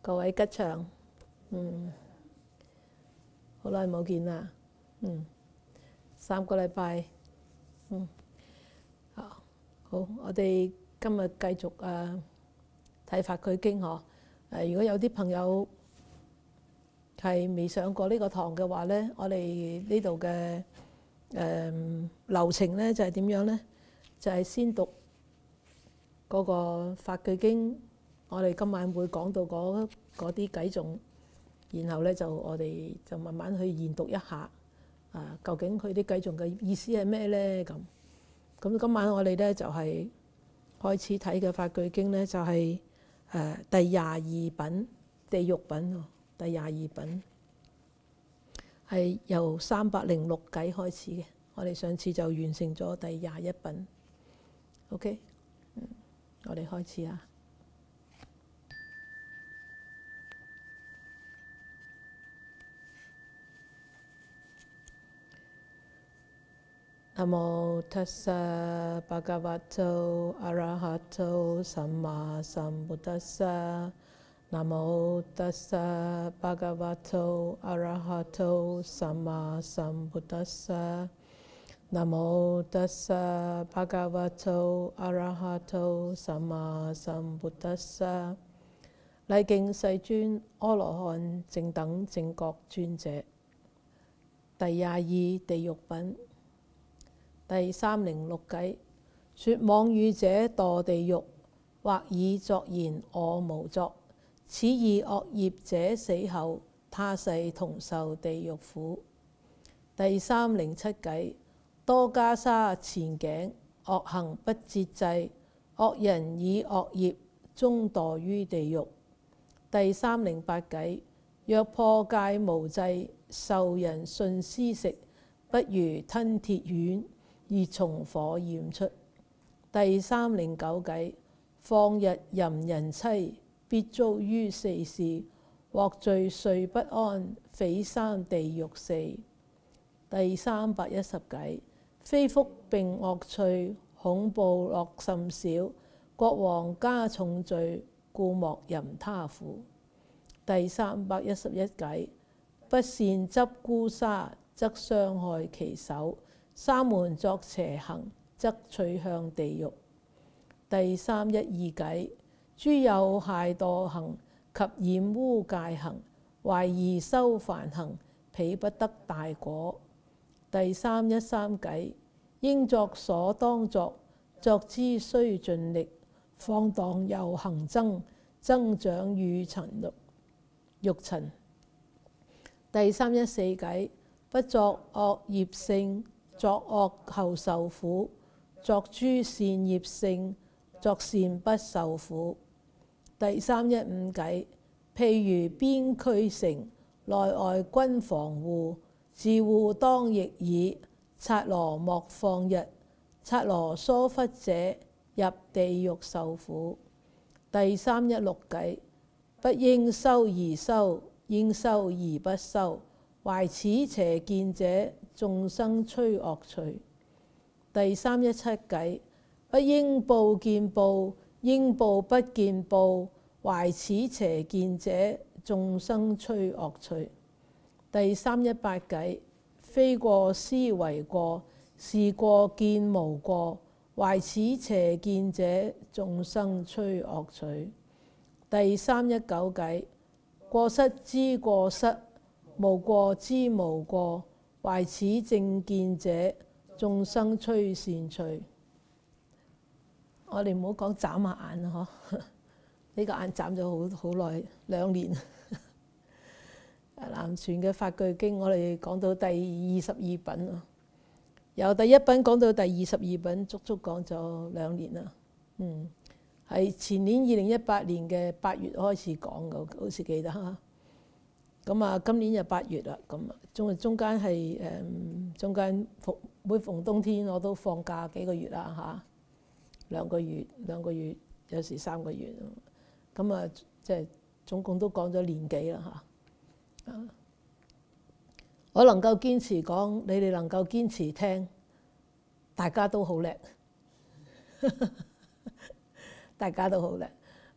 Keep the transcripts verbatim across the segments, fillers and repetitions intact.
各位吉祥，嗯，好耐冇見啦，嗯，三個禮拜，嗯，好，好，我哋今日繼續誒睇法句經嗬，誒如果有啲朋友係未上過呢個堂嘅話咧，我哋呢度嘅誒流程咧就係點樣咧？就係先讀嗰個法句經。我哋今晚會講到嗰嗰啲偈頌，然後咧就我哋就慢慢去研讀一下，啊，究竟佢啲偈頌嘅意思係咩咧？咁咁今晚我哋咧就係開始睇嘅法句經咧，就係誒第廿二品地獄品喎，第廿二品係由三百零六偈開始嘅。我哋上次就完成咗第廿一品。OK，嗯，我哋開始啊。南無ทัสสะภะคะวะโตอะระหะโตสัมมาสัมพุทธัสสะนะโมตัสสะภะคะวะโตอะระหะโตสัมมาสัมพุทธัสสะนะโมตัสสะภะคะวะโตอะระหะโตสัมมาสัมพุทธัสสะ禮敬世尊阿羅漢正等正覺尊者。第廿二地獄品第三零六偈，說妄語者墮地獄，或以作言我無作，此二惡業者死後，他世同受地獄苦。第三零七偈，多袈裟纏頸，惡行不節制，惡人以惡業終墮於地獄。第三零八偈，若破戒無制，受人吮施食，不如吞鐵丸，而從火焰出。第三零九偈，放日淫人妻，必遭於四事，獲罪睡不安，匪三地獄四。第三百一十偈，非福並惡趣，恐怖樂甚少，國王加重罪，故莫淫他苦。第三百一十一偈，不善執孤沙，則傷害其手，沙門作邪行，則趣向地獄。第三一二偈，諸有懈惰行及染污戒行，懷疑修梵行，彼不得大果。第三一三偈，應作所當作，作之須盡力，放蕩又行僧，增長與塵欲欲塵。第三一四偈，不作惡業性，作惡後受苦，作諸善業性，作善不受苦。第三一五偈，譬如邊區城，內外均防護，自護當逆耳，剎那莫放逸，剎那疏忽者，入地獄受苦。第三一六偈，不應修而修，應修而不修，懷此邪見者，眾生趨惡趣。第三一七偈，不應報見報，應報不見報，懷此邪見者，眾生趨惡趣。第三一八偈，非過思為過，是過見無過，懷此邪見者，眾生趨惡趣。第三一九偈，過失知過失，無過知無過，懷此正見者，眾生趨善趣。我哋唔好講眨下眼啊！嗬，呢個眼眨咗好好耐，兩年。南傳嘅法句經，我哋講到第二十二品啊，由第一品講到第二十二品，足足講咗兩年啦。嗯。係前年二零一八年嘅八月開始講嘅，好似記得嚇。咁啊，今年就八月啦。咁啊，中中間係誒中間逢每逢冬天我都放假幾個月啦嚇，兩個月兩個月，有時三個月。咁啊，即係總共都講咗年幾啦嚇。啊，我能夠堅持講，你哋能夠堅持聽，大家都好叻。大家都好叻，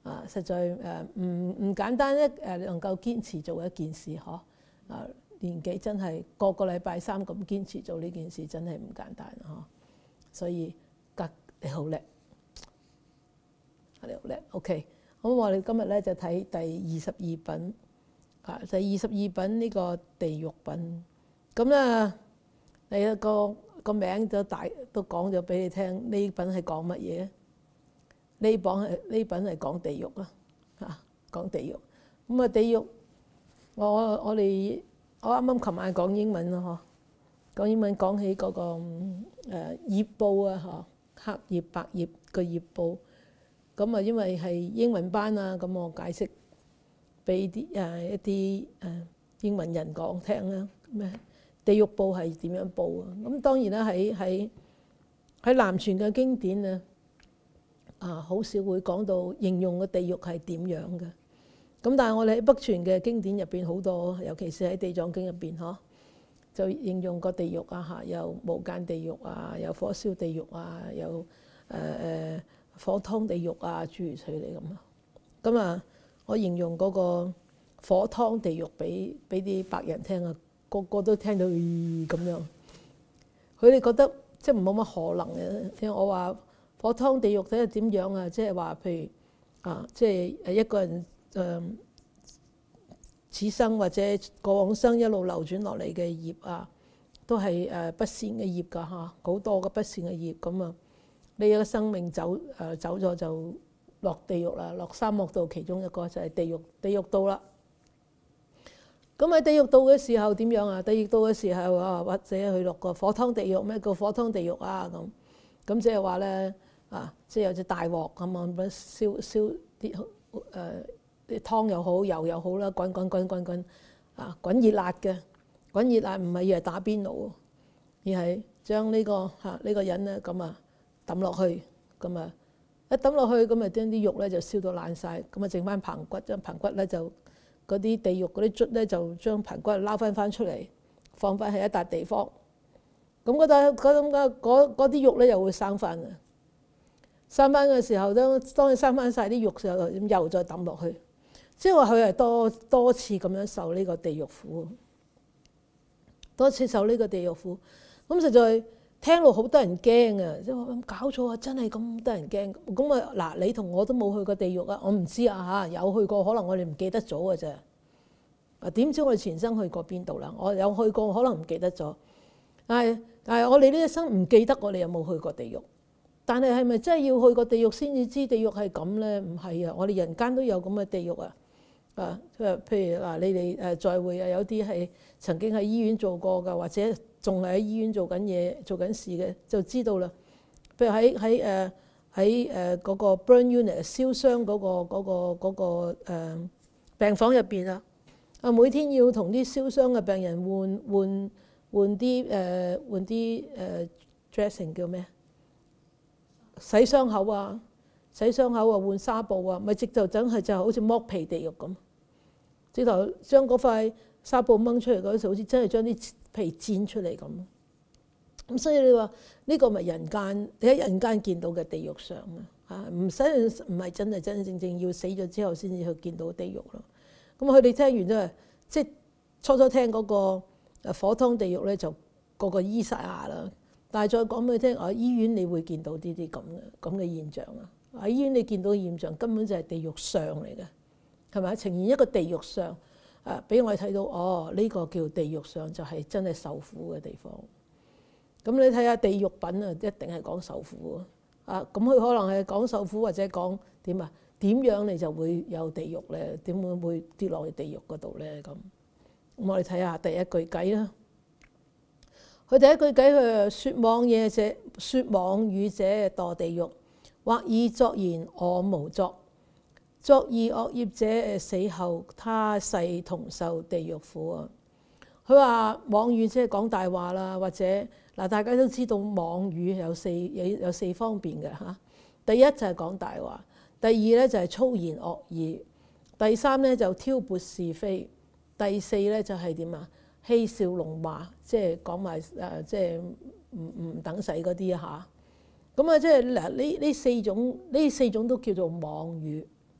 啊，實在誒唔唔簡單一誒能夠堅持做一件事嗬。啊，年紀真係個個禮拜三咁堅持做呢件事，真係唔簡單嗬。所以格你好叻，你好叻。OK，咁我哋今日咧就睇第二十二品啊，第二十二品呢個地獄品。咁咧你個個名就大都講咗俾你聽，呢品係講乜嘢？呢榜係呢品係講地獄啊，嚇講地獄。咁啊地獄，我我哋我啱啱琴晚講英文咯嗬，講英文講起嗰個誒業報啊嗬，黑業白業個業報。咁啊因為係英文班啊，咁我解釋俾啲誒一啲誒英文人講聽啦。咩地獄報係點樣報啊？咁當然啦，喺喺喺南傳嘅經典啊。啊，好少會講到形容個地獄係點樣嘅。咁但係我哋喺北傳嘅經典入邊好多，尤其是喺地藏經入邊嗬，就形容個地獄啊嚇，有無間地獄啊，有火燒地獄啊，有誒誒、呃、火湯地獄啊，諸如此類咁啊。咁啊，我形容嗰個火湯地獄俾俾啲白人聽啊，個個都聽到咁樣，佢哋覺得即係冇乜可能嘅。因為我話。火湯地獄睇下點樣啊？即係話，譬如啊，即係誒一個人誒此生或者過往生一路流轉落嚟嘅業啊，都係誒不善嘅業㗎嚇，好多嘅不善嘅業咁啊。你個生命走誒走咗就落地獄啦，落三惡道，其中一個就係地獄地獄道啦。咁喺地獄道嘅時候點樣啊？地獄道嘅時候啊，或者去落個火湯地獄，咩叫火湯地獄啊？咁咁即係話咧。啊！即係有隻大鑊咁啊，咁燒燒啲誒啲湯又好，油又好啦，滾滾滾滾滾啊！滾熱辣嘅，滾熱辣唔係以為打邊爐，而係將呢個嚇呢個人咧咁啊抌落去，咁啊一抌落去咁啊將啲肉咧就燒到爛晒，咁啊剩翻棚骨，將棚骨咧就嗰啲地獄嗰啲卒咧就將棚骨撈翻翻出嚟，放翻喺一笪地方。咁嗰笪嗰種嘅嗰嗰啲肉咧又會生翻嘅。生翻嘅時候，當當佢生翻晒啲肉嘅時候，又再抌落去，即係話佢係多多次咁樣受呢個地獄苦，多次受呢個地獄苦。咁實在聽落好得人驚啊！即係話搞錯啊，真係咁得人驚。咁啊嗱，你同我都冇去過地獄啊，我唔知啊嚇，有去過可能我哋唔記得咗嘅啫。啊點知我哋前生去過邊度啦？我有去過，可能唔記得咗。但係但係我哋呢一生唔記得我哋有冇去過地獄。但係係咪真係要去個地獄先至知地獄係咁咧？唔係啊！我哋人間都有咁嘅地獄啊！啊，譬如嗱，你哋誒在會啊，有啲係曾經喺醫院做過㗎，或者仲係喺醫院做緊嘢、做緊事嘅，就知道啦。譬如喺喺誒喺誒嗰個 burn unit 燒傷嗰個嗰個嗰個誒病房入邊啊，啊每天要同啲燒傷嘅病人換換換啲誒換啲誒 dressing 叫咩？洗傷口啊，洗傷口啊，換紗布啊，咪直頭真係就好似剝皮地獄咁，直頭將嗰塊紗布掹出嚟嗰時，好似真係將啲皮煎出嚟咁。咁所以你話呢個咪人間，你喺人間見到嘅地獄相啊，嚇唔使唔係真係真真正正要死咗之後先至去見到地獄咯。咁佢哋聽完都係即係初初聽嗰個誒火湯地獄咧，就個個醫晒牙啦。但係再講俾你聽，啊醫院你會見到呢啲咁嘅咁嘅現象啊！喺醫院你見到嘅現象根本就係地獄相嚟嘅，係咪？呈現一個地獄相，誒俾我哋睇到，哦呢個叫地獄相，就係真係受苦嘅地方。咁你睇下地獄品啊，一定係講受苦啊！咁佢可能係講受苦，或者講點啊？點樣你就會有地獄咧？點會會跌落去地獄嗰度咧？咁咁我哋睇下第一句偈啦。佢第一句偈佢説妄嘢者，説妄語者墮地獄，或以作言我無作，作意惡業者死後他世同受地獄苦啊！佢話妄語即係講大話啦，或者嗱大家都知道妄語有四有有四方面嘅嚇。第一就係講大話，第二咧就係粗言惡語，第三咧就挑撥是非，第四咧就係點啊？嬉笑怒罵，即係講埋誒，即係唔唔等使嗰啲嚇。咁啊，即係嗱呢呢四種呢四種都叫做妄語。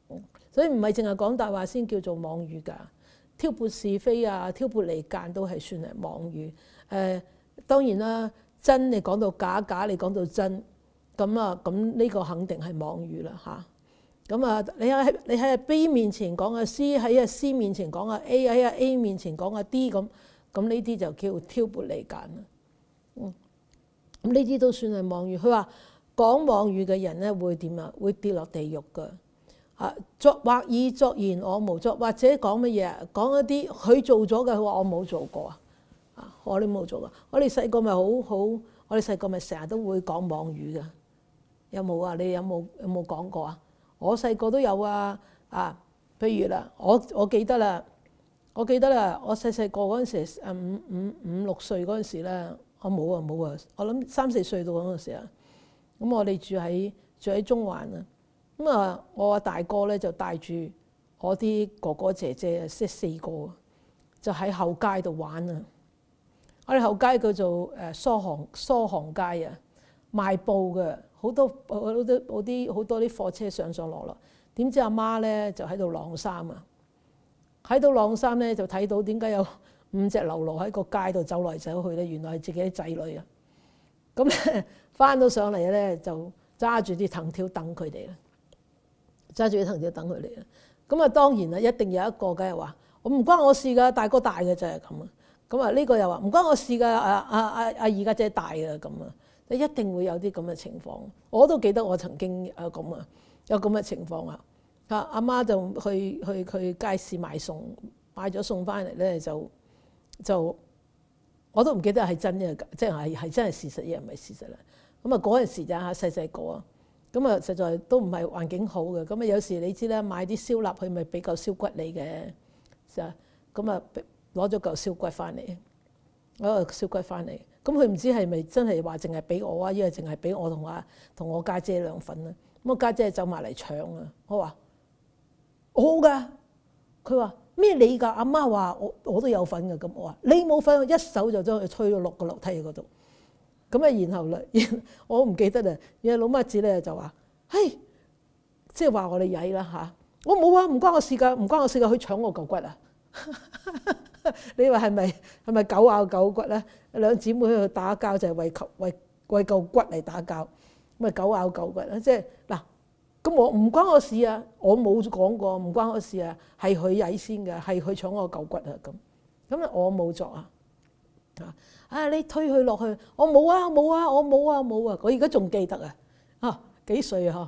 所以唔係淨係講大話先叫做妄語㗎，挑撥是非啊、挑撥離間都係算係妄語。誒、呃、當然啦，真你講到假，假你講到真，咁啊咁呢個肯定係妄語啦嚇。咁啊，你喺你喺 B 面前講啊 C， 喺啊 C 面前講啊 A， 喺啊 A 面前講啊 D 咁，咁呢啲就叫挑撥離間啦。嗯，咁呢啲都算係妄語。佢話講妄語嘅人咧會點啊？會跌落地獄㗎。啊，作或以作言我無作，或者講乜嘢啊？講一啲佢做咗嘅，佢話我冇做過啊。啊，我哋冇做過。我哋細個咪好好，我哋細個咪成日都會講妄語㗎。有冇啊？你有冇有冇講過啊？我細個都有啊。啊，譬如啦，我我記得啦，我記得啦，我細細個嗰陣時，誒五五五六歲嗰陣時咧，我冇啊冇啊，我諗三四歲到嗰陣時啊。咁我哋住喺住喺中環啊。咁啊，我阿大哥咧就帶住我啲哥哥姐姐啊，即係四個，就喺後街度玩啊。我哋後街叫做誒蘇杭蘇杭街啊，賣布嘅，好多好多好啲好多啲貨車上上落落。點知阿媽咧就喺度晾衫啊，喺度晾衫咧就睇到點解有五隻流羅喺個街度走來走去咧？原來係自己啲仔女啊。咁咧翻到上嚟咧就揸住啲藤條等佢哋啦。揸住啲藤條等佢嚟啦，咁啊當然啦，一定有一個梗係話我唔關我事㗎，大哥大嘅就係咁啊。咁啊呢個又話唔關我事㗎，阿阿阿阿二家姐大㗎咁啊，你一定會有啲咁嘅情況。我都記得我曾經有咁啊，有咁嘅情況啊。阿阿媽就去去去街市買餸，買咗餸翻嚟咧就就我都唔記得係真嘅，即係係真係事實，亦唔係事實啦。咁啊嗰陣時就嚇細細個啊。咁啊，實在都唔係環境好嘅。咁啊，有時你知啦，買啲燒臘佢咪俾嚿燒骨你嘅，就咁啊攞咗嚿燒骨翻嚟，攞嚿燒骨翻嚟。咁佢唔知係咪真係話淨係俾我啊，因為淨係俾我同阿同我家姐兩份啊。咁我家姐走埋嚟搶啊！我話我㗎，佢話咩你㗎？阿媽話我我都有份㗎。咁我話你冇份，我一手就將佢推咗落個樓梯嗰度。咁啊，然後咧，我唔記得啦。然後老媽子咧就話：嘿，即係話我哋曳啦嚇！我冇啊，唔關我事㗎，唔關我事㗎，去搶我嚿骨啊！你話係咪係咪狗咬狗骨咧？兩姊妹去打交就係為求為為嚿骨嚟打交，咁啊狗咬狗骨啦！即係嗱，咁我唔關我事啊，我冇講過唔關我事啊，係佢曳先嘅，係佢搶我嚿骨啊咁，咁啊我冇作啊。啊！啊！你推佢落去，我冇啊，冇啊，我冇啊，冇啊！我而家仲記得啊！啊，幾歲啊？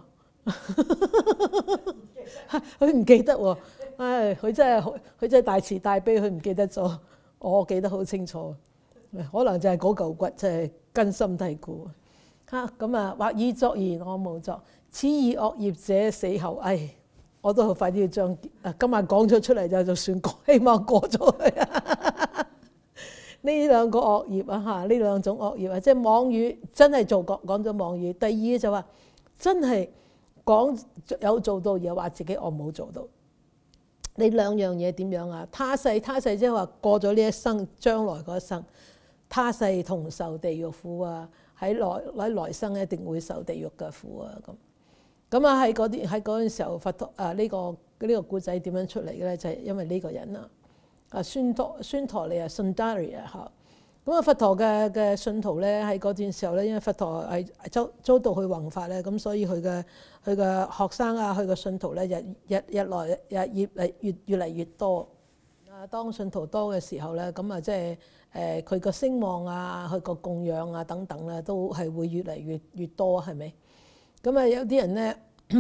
佢唔記得喎！唉，佢真係佢真係大慈大悲，佢唔記得咗。我記得好清楚，可能就係嗰嚿骨真係根深蒂固。嚇咁啊！或以作言我無作，此以惡業者死後。唉，我都好快啲要將啊今晚講咗出嚟就就算過，希望過咗去啊！呢兩個惡業啊嚇，呢兩種惡業啊，即係妄語真係做講講咗妄語。第二就話真係講有做到，而話自己我冇做到。你兩樣嘢點樣啊？他世他世即係話過咗呢一生，將來嗰一生，他世同受地獄苦啊！喺來喺來生一定會受地獄嘅苦啊！咁咁啊喺嗰啲喺嗰陣時候，佛陀啊呢個呢個故仔點樣出嚟嘅咧？就係因為呢個人啊。啊，孫陀孫陀利啊，Sundarya嚇，咁啊佛陀嘅嘅信徒咧喺嗰段時候咧，因為佛陀係遭遭到去弘法咧，咁所以佢嘅佢嘅學生啊，佢嘅信徒咧日日日來日越嚟越越嚟越多。啊，當信徒多嘅時候咧，咁啊即係誒佢個聲望啊，佢個供養啊等等咧，都係會越嚟越越多，係咪？咁啊有啲人咧，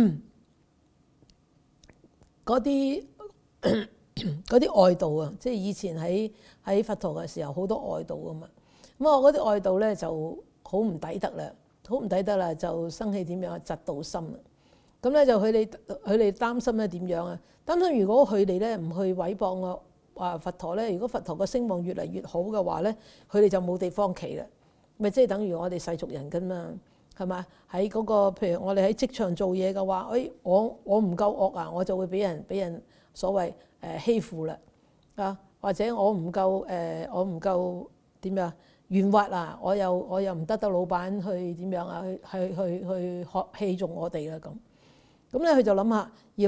嗰啲。嗰啲外道啊，即係以前喺喺佛陀嘅時候好多外道㗎嘛。咁我嗰啲外道咧就好唔抵得啦，好唔抵得啦，就生氣點樣啊？嫉妒心啦。咁咧就佢哋佢哋擔心咧點樣啊？擔心如果佢哋咧唔去毀謗我話佛陀咧，如果佛陀個聲望越嚟越好嘅話咧，佢哋就冇地方企啦。咪即係等於我哋世俗人㗎嘛，係嘛？喺嗰個譬如我哋喺職場做嘢嘅話，誒我我唔夠惡啊，我就會俾人俾人所謂誒欺負啦啊，或者我唔夠誒，我唔夠點樣圓滑啊，我又我又唔得得老闆去點樣啊，去去去去學器重我哋啦咁。咁咧佢就諗下要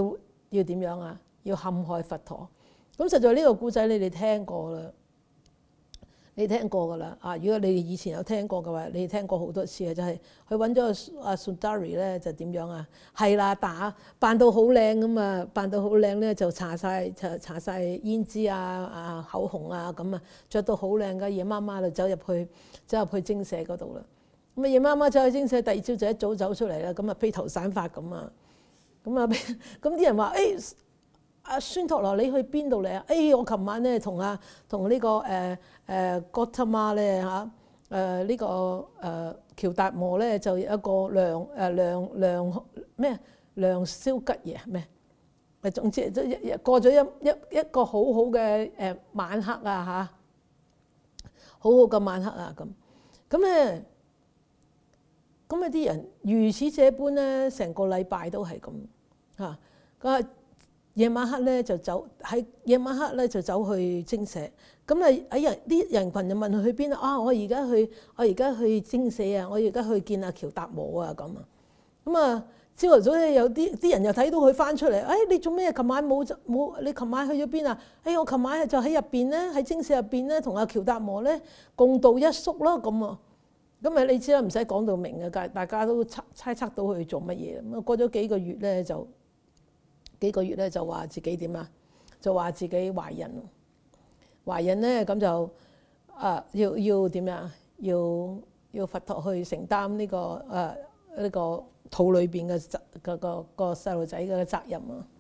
要點樣啊？要陷害佛陀。咁實在呢個故仔你哋聽過啦，你聽過噶啦啊！如果你哋以前有聽過嘅話，你哋聽過好多次嘅，就係佢揾咗阿 Sundari 咧，就點樣啊？係啦，打扮到好靚咁啊，扮到好靚咧，就搽晒搽搽曬胭脂啊啊口紅啊咁啊，着到好靚嘅夜媽媽就走入去走入去精舍嗰度啦。咁啊夜媽媽走去精舍，第二朝就一早走出嚟啦，咁啊披頭散髮咁啊，咁啊咁啲人話誒。阿孫陀羅，你去邊度嚟啊？誒、哎，我琴晚咧同阿同呢個誒誒 Gautama 咧嚇誒呢個誒喬達摩咧就有一個良誒良良咩良宵吉夜咩？誒總之即係過咗一一一個好好嘅誒晚黑啊嚇，好好嘅晚黑啊咁咁咧，咁啊啲人如此這般咧，成個禮拜都係咁嚇咁啊。夜晚黑咧就走喺夜晚黑咧就走去精舍，咁啊喺人啲人群就問佢去邊啊？啊，我而家去我而家去精舍啊！我而家去見阿喬達摩啊咁啊！咁啊朝頭早咧有啲啲人又睇到佢翻出嚟，誒、哎、你做咩？琴晚冇冇？你琴晚去咗邊啊？誒、哎、我琴晚就喺入邊咧，喺精舍入邊咧，同阿喬達摩咧共度一宿咯咁啊！咁啊你知啦，唔使講到明嘅，大大家都猜猜測到佢做乜嘢。咁啊過咗幾個月咧就。幾個月咧就話自己點啊？就話自己懷孕，懷孕咧咁就啊要要點呀？要要佛陀去承擔呢、這個誒呢、啊這個肚裏邊嘅責個個個細路仔嘅責任啊！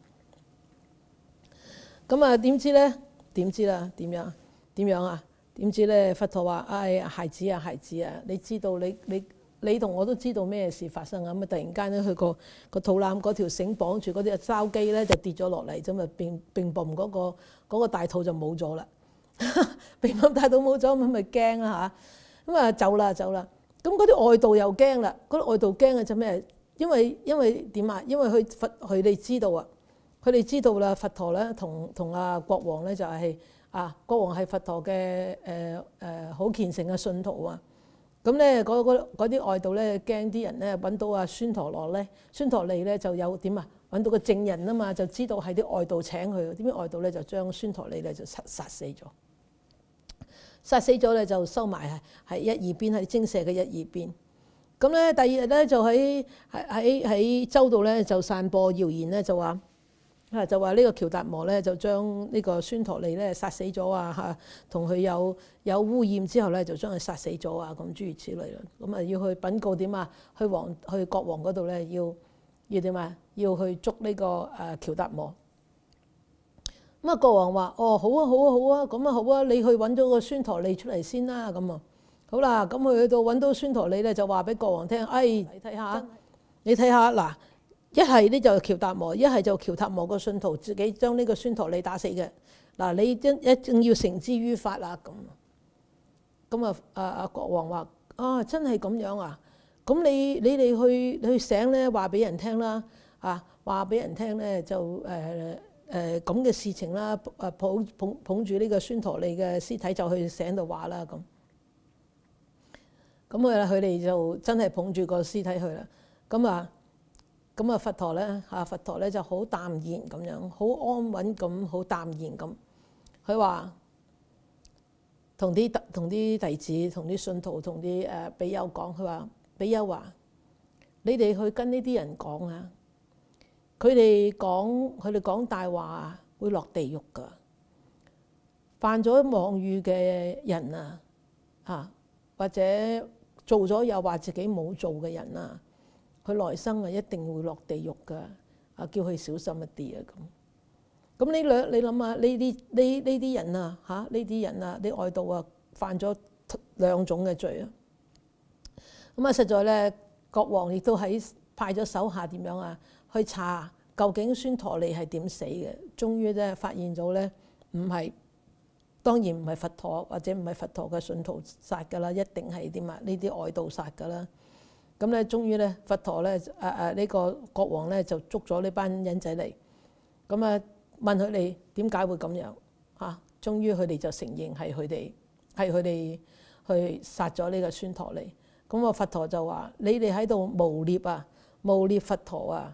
咁啊點知咧？點知啦？點樣？點樣啊？點知咧？佛陀話：哎呀，孩子啊，孩子啊，你知道你你。你同我都知道咩事發生啊！咁啊，突然間咧，佢個個肚腩嗰條繩綁住嗰啲筲箕咧，就跌咗落嚟，咁啊，並並嘣嗰個嗰個大肚就冇咗啦。並嘣大肚冇咗，咁咪驚啊嚇！咁啊走啦走啦。咁嗰啲外道又驚啦，嗰啲外道驚嘅就咩？因為因為點啊？因為佢佛佢哋知道啊，佢哋知道啦，佛陀咧同同阿國王咧就係啊，國王係佛陀嘅誒誒好虔誠嘅信徒啊。咁咧，嗰啲外道咧驚啲人咧揾到阿孫陀羅咧，孫陀利咧就有點啊揾到個證人啊嘛，就知道係啲外道請佢。點解外道咧就將孫陀利咧就殺殺死咗？殺死咗咧就收埋係係一二邊喺精舍嘅一二邊。咁咧第二日咧就喺喺喺喺州度咧就散播謠言咧就話。啊！就話呢個喬達摩咧，就將呢個孫陀利咧殺死咗啊！嚇，同佢有有污染之後咧，就將佢殺死咗啊！咁諸如此類啦。咁啊，要去稟告點啊？去王去國王嗰度咧，要要點啊？要去捉呢個誒喬達摩。咁啊，國王話：哦，好啊，好啊，好啊，咁啊，好啊，你去揾咗個孫陀利出嚟先啦。咁啊，好啦，咁佢去到揾到孫陀利咧，就話俾國王聽：哎，你睇下，你睇下嗱。一係呢就喬達摩，一係就喬達摩個信徒自己將呢個孫陀利打死嘅。嗱，你一一定要繩之於法啦咁。咁啊，阿阿國王話：啊，真係咁樣啊？咁你你哋去去醒咧，話俾人聽啦，啊，話俾人聽咧就誒誒咁嘅事情啦，誒捧捧捧住呢個孫陀利嘅屍體就去醒度話啦咁。咁啊，佢哋就真係捧住個屍體去啦。咁啊。咁啊，佛陀咧嚇，佛陀咧就好淡然咁樣，好安穩咁，好淡然咁。佢話同啲同啲弟子、同啲信徒、同啲誒比丘講，佢話比丘話：你哋去跟呢啲人講啊，佢哋講佢哋講大話會落地獄㗎。犯咗妄語嘅人啊，嚇或者做咗又話自己冇做嘅人啊。佢來生啊，一定會落地獄㗎。啊，叫佢小心一啲啊咁。咁呢兩你諗下呢啲呢呢啲人啊嚇呢啲人啊啲外道啊犯咗兩種嘅罪啊。咁啊，實在咧，國王亦都喺派咗手下點樣啊去查究竟孫陀利係點死嘅。終於咧發現咗咧，唔係當然唔係佛陀或者唔係佛陀嘅信徒殺㗎啦，一定係點啊呢啲外道殺㗎啦。咁咧，終於咧，佛陀咧，誒誒呢個國王咧就捉咗呢班人仔嚟，咁啊問佢哋點解會咁樣嚇？終於佢哋就承認係佢哋係佢哋去殺咗呢個孫陀利。咁啊佛陀就話：你哋喺度誣衊啊，誣衊佛陀啊！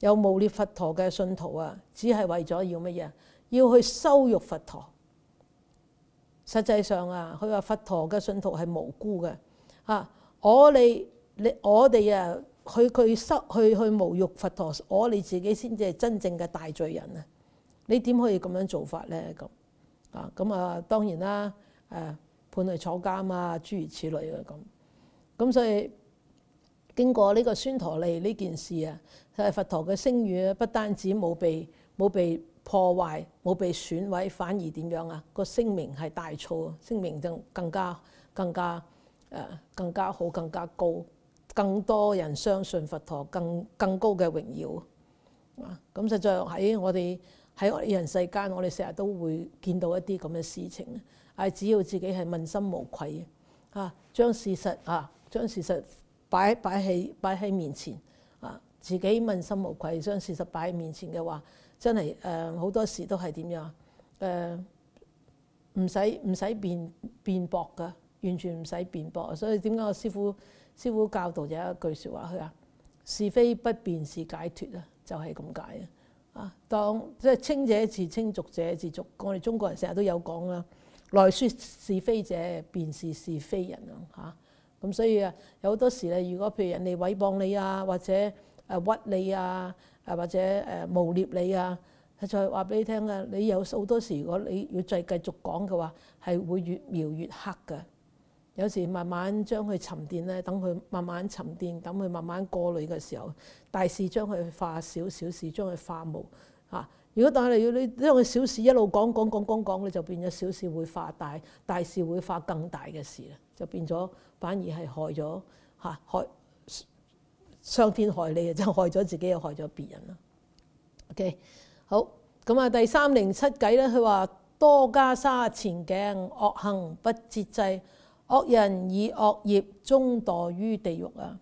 有誣衊佛陀嘅信徒啊，只係為咗要乜嘢？要去羞辱佛陀。實際上啊，佢話佛陀嘅信徒係無辜嘅啊！我哋你我哋啊，去佢失去去侮辱佛陀，我哋自己先至係真正嘅大罪人啊！你點可以咁樣做法咧？咁啊咁啊，當然啦，誒判佢坐監啊，諸如此類嘅咁。咁所以經過呢個孫陀利呢件事啊，係佛陀嘅聲譽不單止冇被冇被破壞，冇被損毀，反而點樣啊？個聲名係大噪，聲名就更加更加誒、呃、更加好，更加高，更多人相信佛陀，更更高嘅榮耀啊！咁實在喺我哋喺我哋人世間，我哋成日都會見到一啲咁嘅事情啊！只要自己係問心無愧啊，將事實啊，將事實擺擺喺擺喺面前啊，自己問心無愧，將事實擺喺面前嘅話。真係誒好多時都係點樣誒？唔使唔使辯辯駁㗎，完全唔使辯駁。所以點解我師父師父教導有一句説話，佢話是非不辯是解脫啊，就係咁解啊！啊，當即係清者自清，濁者自濁。我哋中國人成日都有講啦，來説是非者，便是是非人啊！嚇咁，所以啊，有好多時咧，如果譬如人哋誹謗你啊，或者誒屈你啊。誒或者誒誣蔑你啊，再話俾你聽啊！你有好多時，如果你要再繼續講嘅話，係會越描越黑嘅。有時慢慢將佢沉澱咧，等佢慢慢沉澱，等佢慢慢過濾嘅時候，大事將佢化小，小事將佢化無嚇。如果但係要你將佢小事一路講講講講講，你就變咗小事會化大，大事會化更大嘅事啦，就變咗反而係害咗嚇害。傷天害理，就害咗自己又害咗別人啦。OK， 好咁啊，第三零七計咧，佢話多袈裟纏頸，惡行不節制，惡人以惡業終墮於地獄啊。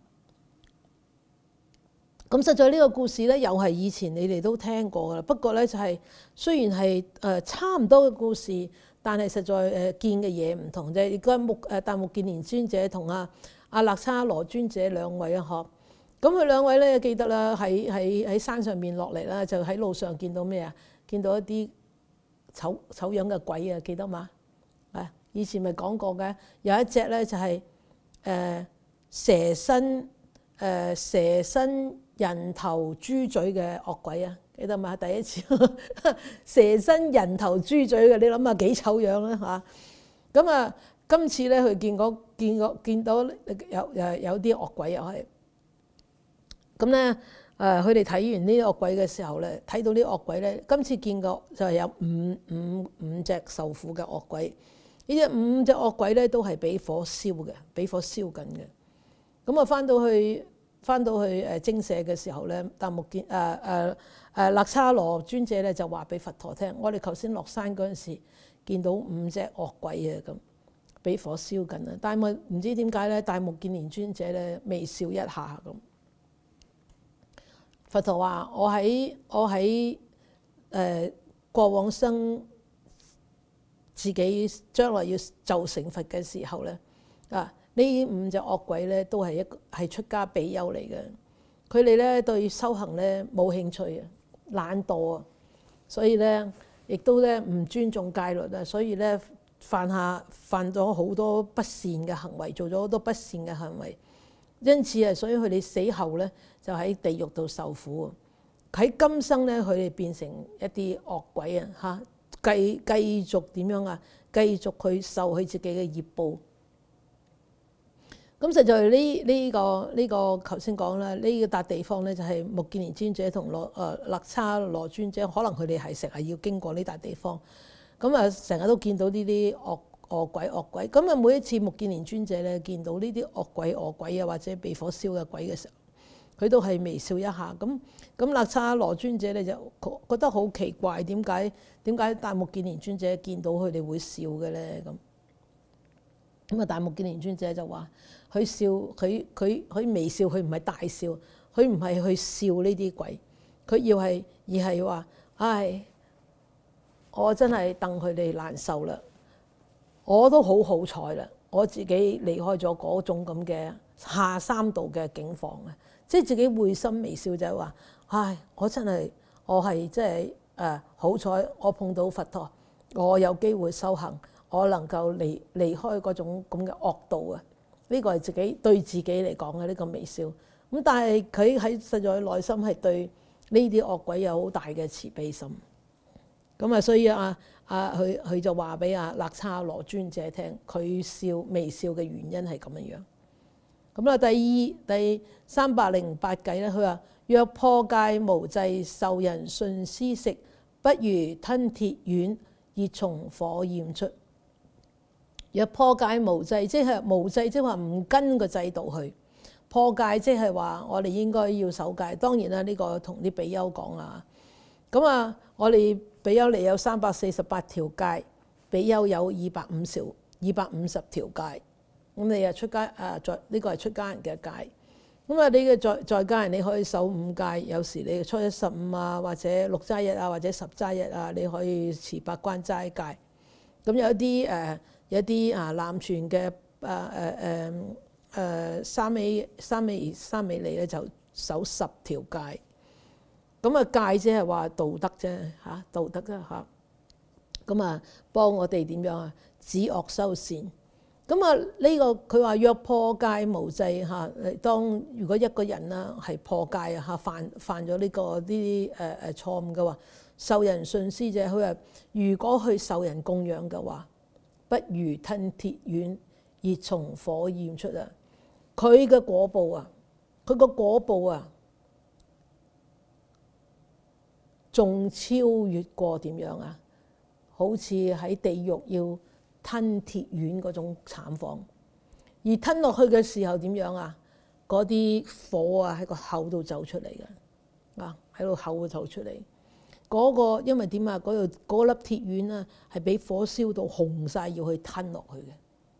咁實在呢個故事咧，又係以前你哋都聽過噶啦。不過咧就係、是、雖然係誒差唔多嘅故事，但係實在誒見嘅嘢唔同啫。而家目誒大目犍連尊者同阿阿勒叉羅尊者兩位啊，嗬。咁佢兩位咧，記得啦，喺喺喺山上面落嚟啦，就喺路上見到咩啊？見到一啲醜醜樣嘅鬼啊，記得嘛？啊，以前咪講過嘅，有一隻咧就係、是、誒、呃、蛇身誒、呃、蛇身人頭豬嘴嘅惡鬼啊，記得嘛？第一次蛇身人頭豬嘴嘅，你諗下幾醜樣啦嚇！咁啊，今次咧佢見過見過見到有誒有啲惡鬼又係。咁咧，誒佢哋睇完呢啲惡鬼嘅時候咧，睇到呢啲惡鬼咧，今次見過就係有五五五隻受苦嘅惡鬼。呢隻五隻惡鬼咧都係俾火燒嘅，俾火燒緊嘅。咁啊，翻到去翻到去誒精舍嘅時候咧，大目犍誒誒誒勒叉羅尊者咧就話俾佛陀聽：我哋頭先落山嗰陣時見到五隻惡鬼啊，咁俾火燒緊啊！但係唔知點解咧，大目犍連尊者咧微笑一下咁。佛陀話：我喺我喺誒、呃、過往生自己將來要就成佛嘅時候咧，啊呢五隻惡鬼咧都係一個係出家比丘嚟嘅。佢哋咧對修行咧冇興趣啊，懶惰啊，所以咧亦都咧唔尊重戒律啊，所以咧犯下犯咗好多不善嘅行為，做咗好多不善嘅行為。因此啊，所以佢哋死後咧就喺地獄度受苦。喺今生咧，佢哋變成一啲惡鬼啊！嚇，繼繼續點樣啊？繼續去受佢自己嘅業報。咁實在呢呢個呢個頭先講啦，呢個笪地方咧就係目犍連尊者同羅誒勒叉羅尊者，可能佢哋係成日要經過呢笪地方。咁啊，成日都見到呢啲惡惡鬼惡鬼，咁啊每一次目犍連尊者咧見到呢啲惡鬼惡鬼啊，或者被火燒嘅鬼嘅時候，佢都係微笑一下。咁咁勒叉羅尊者咧就覺得好奇怪，點解點解大目犍連尊者見到佢哋會笑嘅咧？咁咁啊，大目犍連尊者就話：佢笑，佢佢佢微笑，佢唔係大笑，佢唔係去笑呢啲鬼，佢要係而係話：唉，我真係戥佢哋難受啦。我都好好彩啦，我自己離開咗嗰種咁嘅下三道嘅境況啊， 即係自己會心微笑就係話，唉，我真係我係即係誒好彩，我碰到佛陀，我有機會修行，我能夠離離開嗰種咁嘅惡道啊！呢個係自己對自己嚟講嘅呢個微笑。咁但係佢喺實在內心係對呢啲惡鬼有好大嘅慈悲心。咁啊，所以啊啊，佢佢就話俾阿勒叉羅尊者聽，佢笑微笑嘅原因係咁樣樣。咁啦，第二第三百零八計咧，佢話：若破戒無濟，受人信施食，不如吞鐵丸，熱從火焰出。若破戒無濟，即係無濟，即係話唔跟個制度去破戒，即係話我哋應該要守戒。當然啦，呢個同啲比丘講啊。咁啊，我哋比丘尼有三百四十八條戒，比丘有二百五十二百五十條戒。咁你啊出家啊，在呢個係出家人嘅戒。咁啊，你嘅在在家人你可以守五戒，有時你初一十五啊，或者六齋日啊，或者十齋日啊，你可以持八關齋戒。咁有啲誒有啲啊南傳嘅誒誒誒誒三尾三尾三尾利咧就守十條戒。咁啊戒即係話道德啫嚇，道德啫嚇。咁啊幫我哋點樣啊止惡修善。咁啊，呢個佢話若破戒無濟嚇，當如果一個人啦係破戒啊嚇，犯犯咗呢個呢啲誒誒錯誤嘅話，受人信施者，佢話如果去受人供養嘅話，不如吞鐵丸，熱從火焰出啊！佢嘅果報啊，佢個果報啊，仲超越過點樣啊？好似喺地獄要吞鐵丸嗰種慘況，而吞落去嘅時候點樣啊？嗰啲火啊喺個口度走出嚟嘅，啊喺度口度走出嚟。嗰、嗰個因為點啊？嗰度嗰粒鐵丸啊係俾火燒到紅晒，要去吞落去嘅。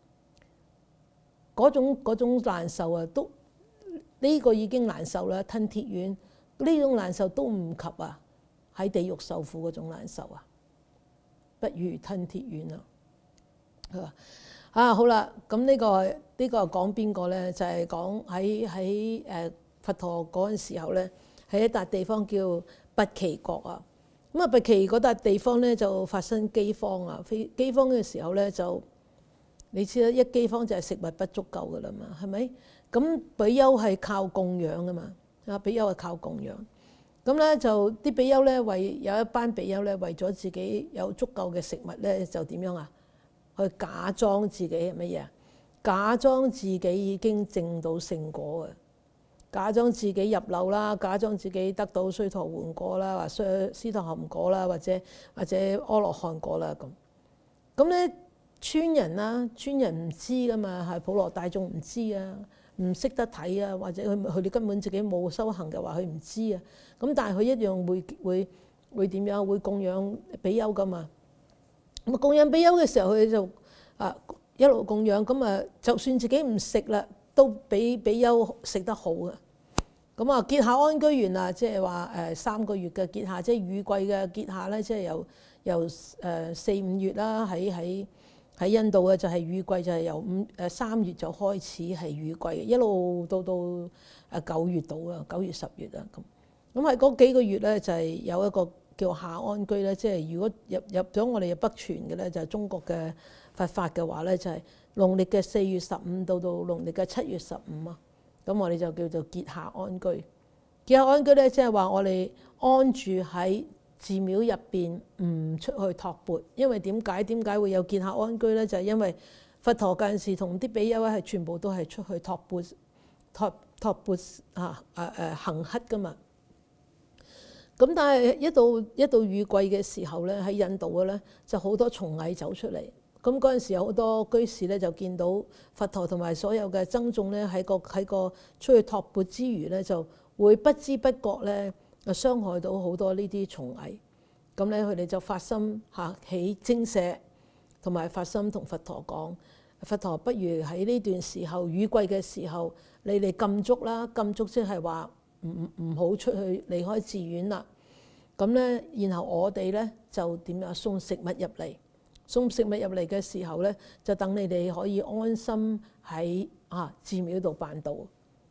嗰種嗰種難受啊，都呢、呢個已經難受啦。吞鐵丸呢種難受都唔及啊喺地獄受苦嗰種難受啊，不如吞鐵丸啊！啊好啦，咁呢、呢個呢、呢個講邊個咧？就係講喺喺誒佛陀嗰陣時候咧，喺一笪地方叫拔岐國啊。咁啊，拔岐嗰笪地方咧就發生饑荒啊。非饑荒嘅時候咧，就你知啦，一饑荒就係食物不足夠噶啦嘛，係咪？咁比丘係靠供養噶嘛，啊比丘係靠供養。咁咧就啲比丘咧為有一班比丘咧為咗自己有足夠嘅食物咧，就點樣啊？去假裝自己係乜嘢？假裝自己已經證到聖果嘅，假裝自己入流啦，假裝自己得到須陀洹果啦，或須斯陀含果啦，或者或者阿羅漢果啦咁。咁咧村人啦，村人唔知噶嘛，係普羅大眾唔知啊，唔識得睇啊，或者佢佢哋根本自己冇修行嘅話，佢唔知啊。咁但係佢一樣會會會點樣？會供養比丘噶嘛。咁供養比丘嘅時候，佢就啊一路供養，咁啊就算自己唔食啦，都俾比丘食得好嘅。咁啊，結夏安居園啊，即係話誒三個月嘅結夏，即係雨季嘅結夏咧，即係由由誒四五月啦，喺喺喺印度嘅就係雨季，就係由五誒三月就開始係雨季，一路到到誒九月度啦，九月十月啊咁。咁喺嗰幾個月咧，就係有一個叫夏安居咧，即係如果入入咗我哋嘅北傳嘅咧，就係中國嘅佛法嘅話咧，就係農曆嘅四月十五到到農曆嘅七月十五啊。咁我哋就叫做結夏安居。結夏安居咧，即係話我哋安住喺寺廟入邊，唔出去托缽。因為點解點解會有結夏安居咧？就係因為佛陀嗰陣時同啲比丘咧係全部都係出去托缽、托托缽啊誒誒行乞噶嘛。咁但係一到一到雨季嘅時候咧，喺印度嘅咧就好多蟲蟻走出嚟。咁嗰陣時有好多居士咧就見到佛陀同埋所有嘅僧眾咧喺個喺個出去托缽之餘咧，就會不知不覺咧啊傷害到好多呢啲蟲蟻。咁咧佢哋就發心嚇起精舍，同埋發心同佛陀講：佛陀不如喺呢段時候雨季嘅時候，你哋禁足啦，禁足即係話唔唔好出去離開寺院啦。咁咧，然後我哋咧就點樣送食物入嚟？送食物入嚟嘅時候咧，就等你哋可以安心喺啊寺廟度辦道。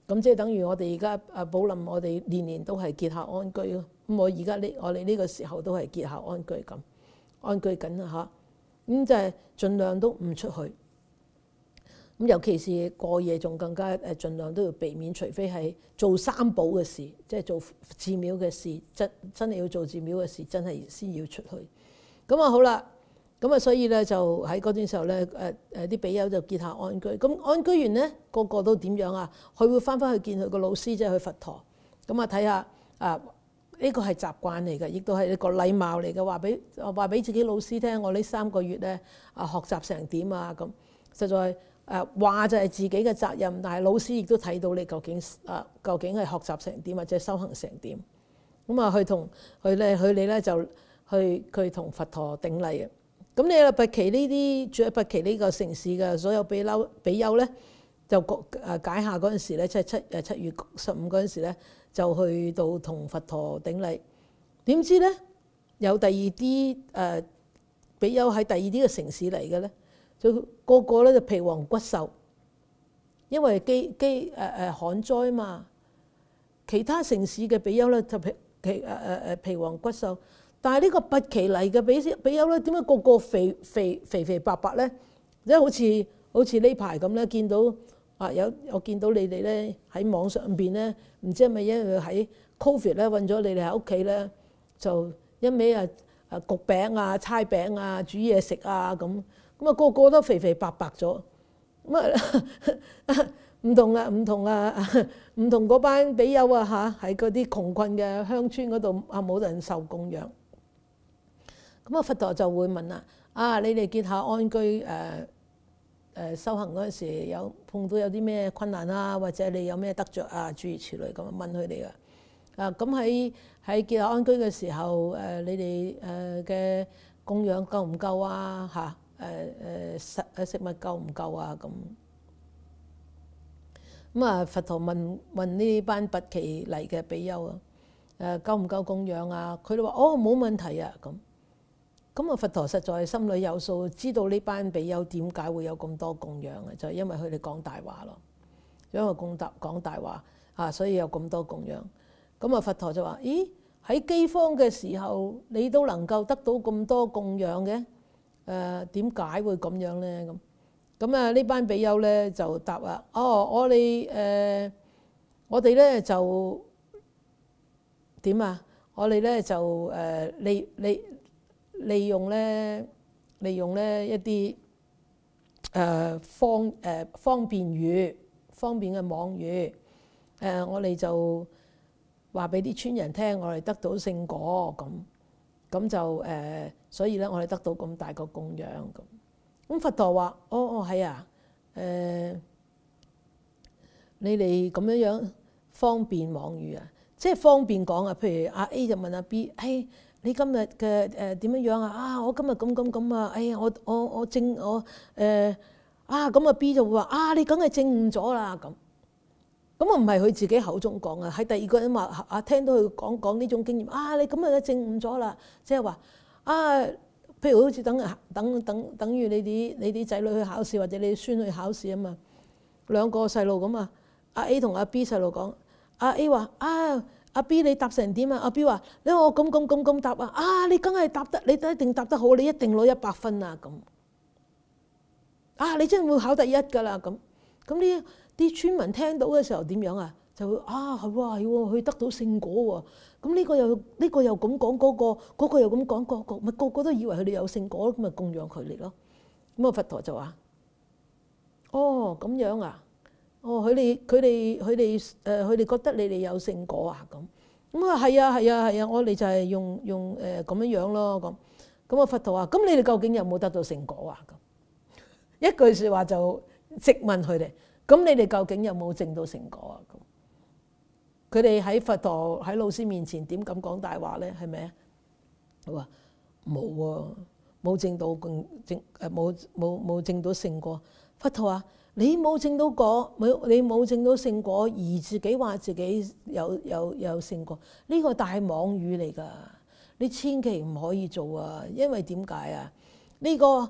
咁即係等於我哋而家啊寶林，我哋年年都係結客安居咯。咁我而家呢，我哋呢個時候都係結客安居咁，安居緊啦嚇。咁就係盡量都唔出去。咁尤其是過夜，仲更加誒，盡量都要避免，除非係做三寶嘅事，即係做寺廟嘅事，真真係要做寺廟嘅事，真係先要出去。咁啊好啦。咁啊，所以咧就喺嗰段時候咧，誒誒啲比丘就結客安居。咁安居完咧，個個都點樣啊？佢會翻返去見佢個老師，即係去佛陀。咁啊睇下啊，呢個係習慣嚟嘅，亦都係一個禮貌嚟嘅。話俾話俾自己老師聽，我呢三個月咧啊學習成點啊咁。實在誒話就係自己嘅責任，但係老師亦都睇到你究竟啊究竟係學習成點或者修行成點。咁啊，佢同佢咧，佢哋咧就去佢同佛陀頂禮嘅。咁你啊，拔岐呢啲住喺拔岐呢個城市嘅所有比丘比丘咧，就誒解夏嗰陣時咧，即係七誒七月十五嗰陣時咧，就去到同佛陀頂禮。點知咧有第二啲誒比丘喺第二啲嘅城市嚟嘅咧，就個個咧就皮黃骨瘦，因為饑饑誒誒旱災嘛。其他城市嘅比丘咧就皮皮誒誒誒皮黃骨瘦。但係呢個拔岐嚟嘅比比丘咧，點解個個肥肥肥肥白白咧？即係好似好似呢排咁咧，見到啊有我見到你哋咧喺網上邊咧，唔知係咪因為喺 Covid 咧韞咗你哋喺屋企咧，就一味啊啊焗餅啊、猜餅啊、煮嘢食啊咁，咁啊個個都肥肥白白咗，咁啊唔同啊唔同啊唔同嗰班比丘啊嚇，喺嗰啲窮困嘅鄉村嗰度啊冇人受供養。咁啊，佛陀就會問啦：啊，你哋結下安居誒誒、呃呃、修行嗰陣時，有碰到有啲咩困難啊，或者你有咩得着啊？諸如此類咁問佢哋噶。啊，咁喺喺結下安居嘅時候，誒、呃、你哋誒嘅供養夠唔夠啊？嚇誒誒食誒食物夠唔夠啊？咁咁啊，佛陀問問呢班拔岐嚟嘅比丘啊，誒夠唔夠供養啊？佢哋話：哦，冇問題啊！咁。咁啊，佛陀實在心裏有數，知道呢班比丘點解會有咁多供養嘅，就係因為佢哋講大話咯，因為講大講大話啊，所以有咁多供養。咁啊，佛陀就話：咦，喺饑荒嘅時候，你都能夠得到咁多供養嘅？誒點解會咁樣咧？咁咁啊，呢班比丘咧就答話：哦，我哋誒我哋咧就點啊？我哋咧就誒你你。利用咧，利用咧一啲誒、呃、方誒、呃、方便語、方便嘅網語，誒、呃、我哋就話俾啲村人聽，我哋得到聖果咁，咁就誒、呃，所以咧我哋得到咁大個供養咁。咁佛陀話：哦哦係啊，誒、呃、你哋咁樣樣方便網語啊，即係方便講啊。譬如阿 A 就問阿 B：誒你今日嘅誒點樣樣啊？啊，我今日咁咁咁啊！哎呀，我我我正我誒啊咁啊 B 就會話：啊，你梗係正誤咗啦咁。咁啊唔係佢自己口中講啊，喺第二個人話啊，聽到佢講講呢種經驗啊，你咁啊正誤咗啦，即係話啊，譬如好似等等等等於你啲你啲仔女去考試或者你啲孫去考試啊嘛，兩個細路咁啊，阿 A 同阿 B 細路講，阿 A 話啊。阿 B 你答成點啊？阿 B 話：你話我咁咁咁咁答啊！啊，你梗係答得，你一定答得好，你一定攞一百分啊！咁啊，你真係會考第一㗎啦！咁咁呢啲村民聽到嘅時候點樣啊？就會啊係喎係喎，佢得到聖果喎！咁呢個又呢、呢個又咁講嗰個，嗰、嗰個又咁講嗰個，咪個個都以為佢哋有聖果，咁咪供養佢哋咯。咁啊佛陀就話：哦咁樣啊！哦，佢哋佢哋佢哋誒佢哋覺得你哋有聖果啊咁，咁啊係啊係啊係啊，我哋就係用用誒咁樣樣咯咁。咁啊佛陀話：咁你哋究竟有冇得到聖果啊？咁一句説話就直問佢哋：咁你哋究竟有冇證到聖果啊？咁佢哋喺佛陀喺老師面前點敢講大話咧？係咪啊？佢話冇喎，冇證到證證誒冇冇冇證到聖果。佛陀話：你冇證到果，冇你冇證到聖果，而自己話自己有有有聖果，呢個大妄語嚟㗎，你千祈唔可以做啊！因為點解啊？呢個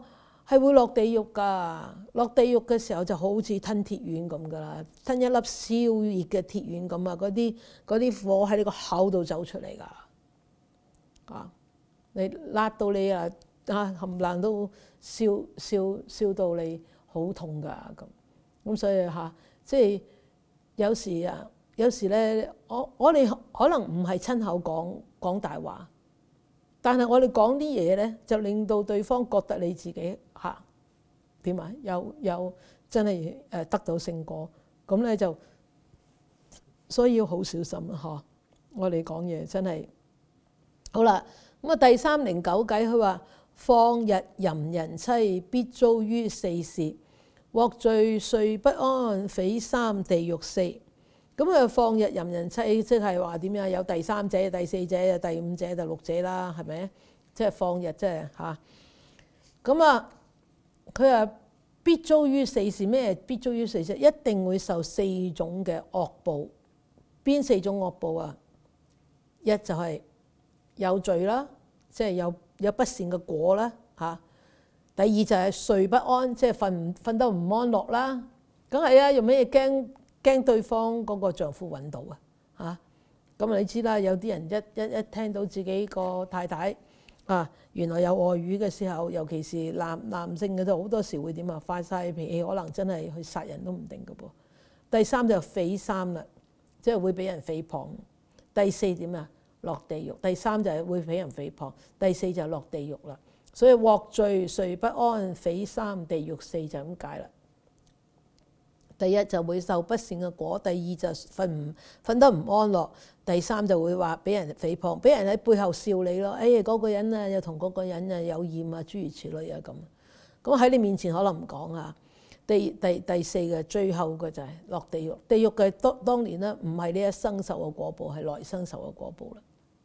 係會落地獄㗎。落地獄嘅時候就好似吞鐵丸咁㗎啦，吞一粒燒熱嘅鐵丸咁啊！嗰啲嗰啲火喺你個口度走出嚟㗎。啊，你辣到你啊啊冚唪唥都燒燒燒到你好痛㗎咁。咁所以嚇，即係有時啊，有時咧，我我哋可能唔係親口講講大話。但係我哋講啲嘢咧，就令到對方覺得你自己嚇點啊？有有真係誒得到勝果，咁咧就所以要好小心啊！嗬，我哋講嘢真係好啦。咁啊，第三零九計佢話：放日淫人妻，必遭於四事，獲罪睡不安，匪三地獄四。咁啊，放日淫人妻，即係話點樣？有第三者、第四者、第五者、第六者啦，係咪？即係放日，即係嚇。咁啊，佢話必遭於四事，咩？必遭於四事，一定會受四種嘅惡報。邊四種惡報啊？一就係有罪啦，即係有有不善嘅果啦，嚇。第二就係睡不安，即係瞓唔瞓得唔安樂啦。梗係啊，用咩嘢驚？驚對方嗰個丈夫揾到啊！嚇，咁你知啦，有啲人一一一聽到自己個太太啊，原來有外遇嘅時候，尤其是男男性嘅，都好多時會點啊？發晒脾氣，可能真係去殺人都唔定嘅噃。第三就匪三啦，即係會俾人誹謗。第四點啊？落地獄。第三就係會俾人誹謗，第四就係落地獄啦。所以獲罪睡不安，匪三地獄四就咁解啦。第一就會受不善嘅果，第二就瞓唔瞓得唔安樂，第三就會話俾人誹謗，俾人喺背後笑你咯。哎呀，嗰個人啊，又同嗰個人啊有染啊，諸如此類啊咁。咁喺你面前可能唔講啊。第第第四嘅最後嘅就係落地獄。地獄嘅當當年咧，唔係呢一生受嘅果報，係來生受嘅果報啦。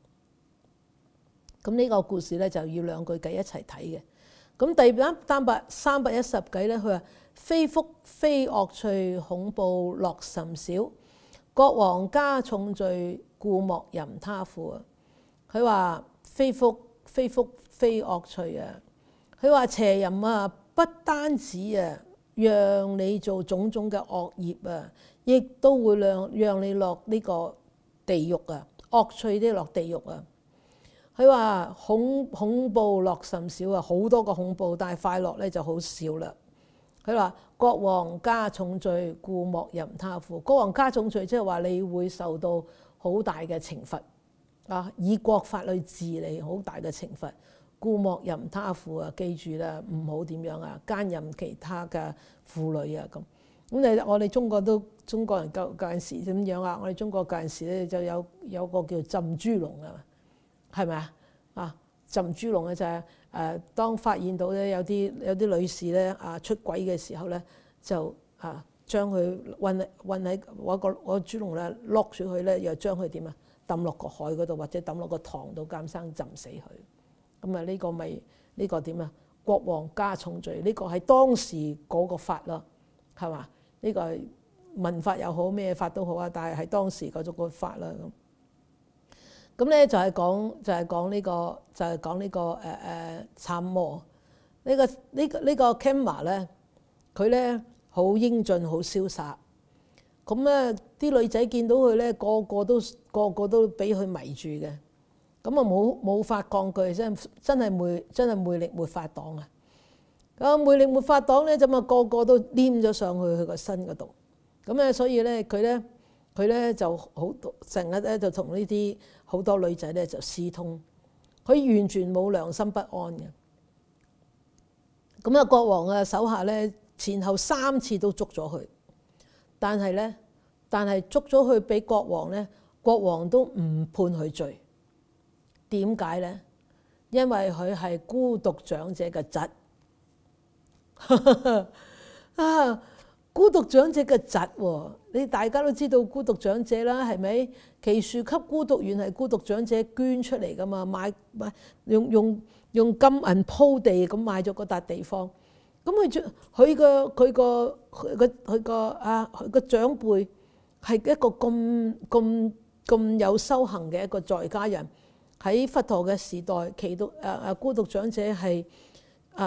咁呢個故事咧就要兩句偈一齊睇嘅。咁第三三百三百一十偈咧，佢話：非福非惡趣，恐怖樂甚少。國王加重罪，故莫淫他婦啊！佢話非福非福非惡趣啊！佢話邪淫啊，不單止啊，讓你做種種嘅惡業啊，亦都會讓讓你落呢個地獄啊，惡趣啲落地獄啊！佢話恐恐怖樂甚少啊，好多個恐怖，但係快樂咧就好少啦。佢話國王加重罪，故莫淫他婦。國王加重罪，即係話你會受到好大嘅懲罰啊，以國法去治理，好大嘅懲罰。故莫淫他婦啊，記住啦，唔好點樣啊，奸淫其他嘅婦女啊咁。咁你我哋中國都中國人舊舊陣時點樣啊？我哋中國舊陣時咧就有有個叫浸豬籠啊。係咪啊？啊，浸豬籠咧就係誒，當發現到咧有啲有啲女士咧啊出軌嘅時候咧，就啊將佢韞韞喺嗰個嗰個豬籠咧落住佢咧，又將佢點啊抌落個海嗰度，或者抌落個塘度監生浸死佢。咁啊呢個咪呢個點啊？國王加重罪，呢個係當時嗰個法咯，係嘛？呢個係民法又好，咩法都好啊，但係係當時嗰種個法啦咁。咁咧就係講就係講呢個就係講呢個誒誒參魔呢個呢個呢個 Kemma 咧，佢咧好英俊好瀟灑。咁咧啲女仔見到佢咧，個個都個個都俾佢迷住嘅。咁啊冇冇法抗拒，真真係魅真係魅力沒法擋啊！咁魅力沒法擋咧，就啊個個都黏咗上去佢個身嗰度。咁咧所以咧佢咧佢咧就好成日咧就同呢啲好多女仔咧就私通，佢完全冇良心不安嘅。咁啊，國王啊手下咧前後三次都捉咗佢，但係咧，但係捉咗佢俾國王咧，國王都唔判佢罪。點解咧？因為佢係孤獨長者嘅侄啊！孤獨長者嘅侄喎，你大家都知道孤獨長者啦，係咪？祇樹給孤獨園係孤獨長者捐出嚟噶嘛，買買用用用金銀鋪地咁買咗嗰笪地方。咁佢佢個佢個佢個佢個啊佢個長輩係一個咁咁咁有修行嘅一個在家人。喺佛陀嘅時代，祇獨誒誒孤獨長者係誒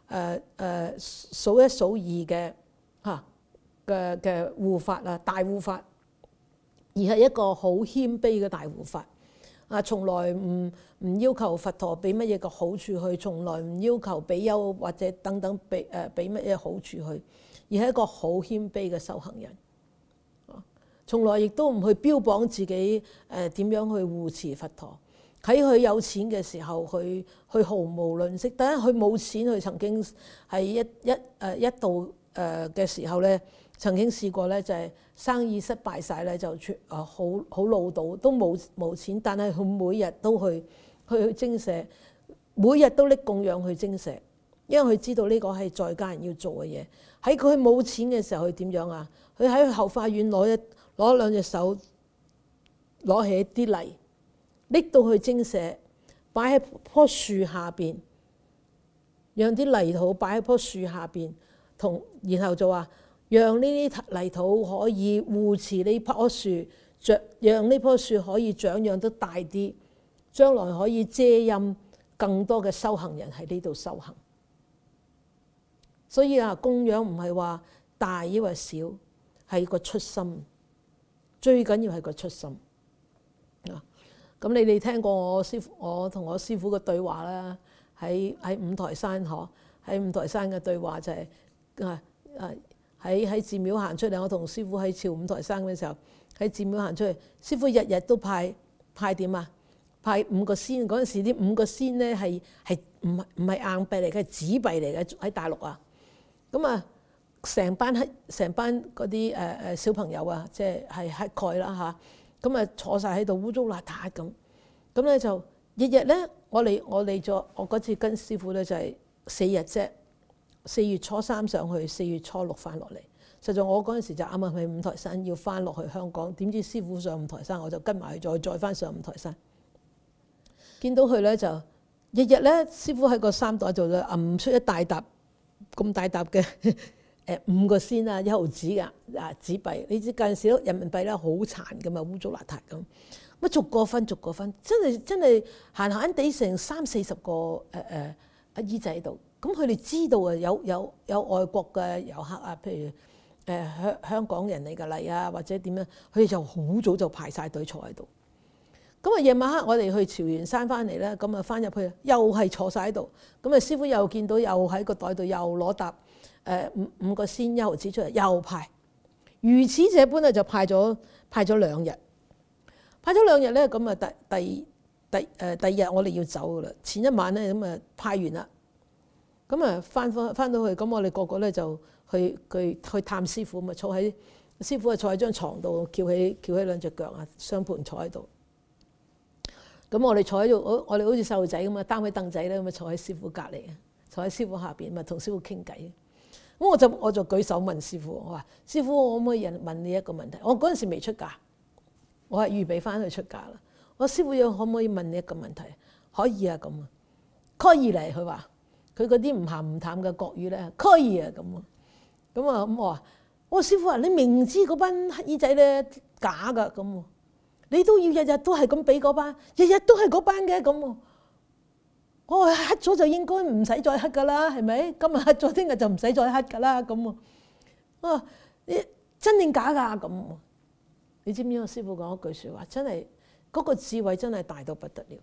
誒誒數一數二嘅嚇嘅嘅護法啊，大護法，而係一個好謙卑嘅大護法啊，從來唔唔要求佛陀俾乜嘢嘅好處去，從來唔要求比丘或者等等俾誒俾乜嘢好處去，而係一個好謙卑嘅修行人。從來亦都唔去標榜自己誒點樣去護持佛陀。喺佢有錢嘅時候，佢佢毫無吝嗇。但係佢冇錢，佢曾經係一一誒一度誒嘅時候咧，曾經試過咧就係生意失敗晒咧，就全啊好好潦倒，都冇冇錢。但係佢每日都去去去精舍，每日都拎供養去精舍，因為佢知道呢個係在家人要做嘅嘢。喺佢冇錢嘅時候，佢點樣啊？佢喺後花園攞一攞兩隻手攞起啲泥，拎到去精舍，擺喺棵樹下邊，讓啲泥土擺喺棵樹下邊，同然後就話讓呢啲泥土可以護持呢棵樹，著讓呢棵樹可以長養得大啲，將來可以遮陰更多嘅修行人喺呢度修行。所以啊，供養唔係話大抑或少，係個出心。最緊要係個出心啊！咁你哋聽過我師父，我同我師父嘅對話啦，喺喺五台山嗬，喺五台山嘅對話就係啊啊喺喺寺廟行出嚟，我同師父喺朝五台山嘅時候，喺寺廟行出嚟，師父日日都派派點啊？派五個仙，嗰陣時啲五個仙咧係係唔係唔係硬幣嚟嘅，係紙幣嚟嘅，喺大陸啊！咁啊〜成班黑成班嗰啲誒誒小朋友啊，即係係乞丐啦嚇，咁啊坐晒喺度污糟邋遢咁，咁咧就日日咧，我嚟我嚟咗，我嗰次跟師父咧就係四日啫，四月初三上去，四月初六翻落嚟。實在我嗰陣時就啱啱喺五台山要翻落去香港，點知師父上五台山，我就跟埋去再再翻上五台山，見到佢咧就日日咧，師父喺個衫袋度就揞出一大沓咁大沓嘅。誒五個仙啊，一毫子㗎啊紙幣，你知近時人民幣咧好殘㗎嘛，污糟邋遢咁，乜逐個分逐個分，真係真係閒閒地成三四十個誒誒阿姨仔喺度，咁佢哋知道啊，有有有外國嘅遊客啊，譬如誒香香港人嚟㗎嚟啊，或者點樣，佢哋就好早就排晒隊坐喺度。咁啊夜晚黑我哋去潮源山翻嚟咧，咁啊翻入去又係坐晒喺度，咁啊師父又見到又喺個袋度又攞沓。誒五五個仙一毫子出嚟又派，如此這般咧就派咗派咗兩日，派咗兩日咧咁啊第第第誒第二日我哋要走噶啦，前一晚咧咁啊派完啦，咁啊翻翻翻到去，咁我哋個個咧就去去去探師父，咪坐喺師父啊坐喺張床度，翹起翹起兩隻腳啊，雙盤坐喺度。咁我哋坐喺度，我我哋好似細路仔咁啊，擔起凳仔咧咁啊坐喺師父隔離啊，坐喺師父下邊咪同師父傾偈。咁我就我就舉手問師父，我話：師父，我可唔可以問你一個問題？我嗰陣時未出嫁，我係預備翻去出嫁啦。我師父要可唔可以問你一個問題？可以啊，咁啊，可以嚟。佢話佢嗰啲唔鹹唔淡嘅國語咧，可以啊，咁啊，咁啊咁我話：我師父話你明知嗰班乞衣仔咧假㗎，咁你都要日日都係咁俾嗰班，日日都係嗰班嘅咁。我話黑咗就應該唔使再黑噶啦，係咪？今日黑咗，聽日就唔使再黑噶啦，咁啊！啊，你真定假㗎？咁你知唔知我師父講一句説話，真係嗰個智慧真係大到不得了。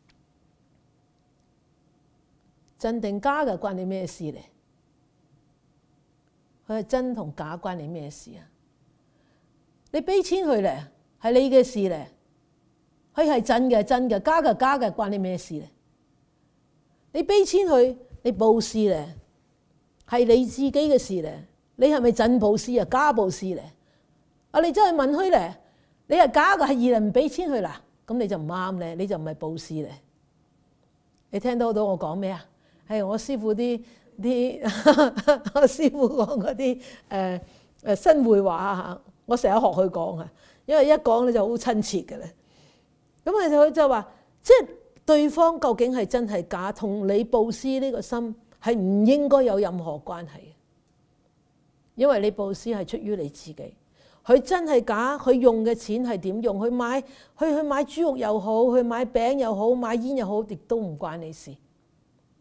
真定假嘅關你咩事咧？佢係真同假關你咩事啊？你俾錢佢咧，係你嘅事咧。佢係真嘅真嘅，假嘅假嘅，關你咩事咧？你俾錢佢，你布施咧，係你自己嘅事咧。你係咪真布施啊？假布施咧？啊，你真係問佢咧，你係假嘅，係二人唔俾錢佢啦，咁你就唔啱咧，你就唔係布施咧。你聽到到我講咩啊？係我師父啲啲，我師父講嗰啲誒誒新會話嚇，我成日學佢講啊，因為一講咧就好親切嘅咧。咁啊，佢就話即係。對方究竟係真係假，同你布施呢個心係唔應該有任何關係嘅，因為你布施係出於你自己。佢真係假，佢用嘅錢係點用？去買去去買豬肉又好，去買餅又好，買煙又好，亦都唔關你事。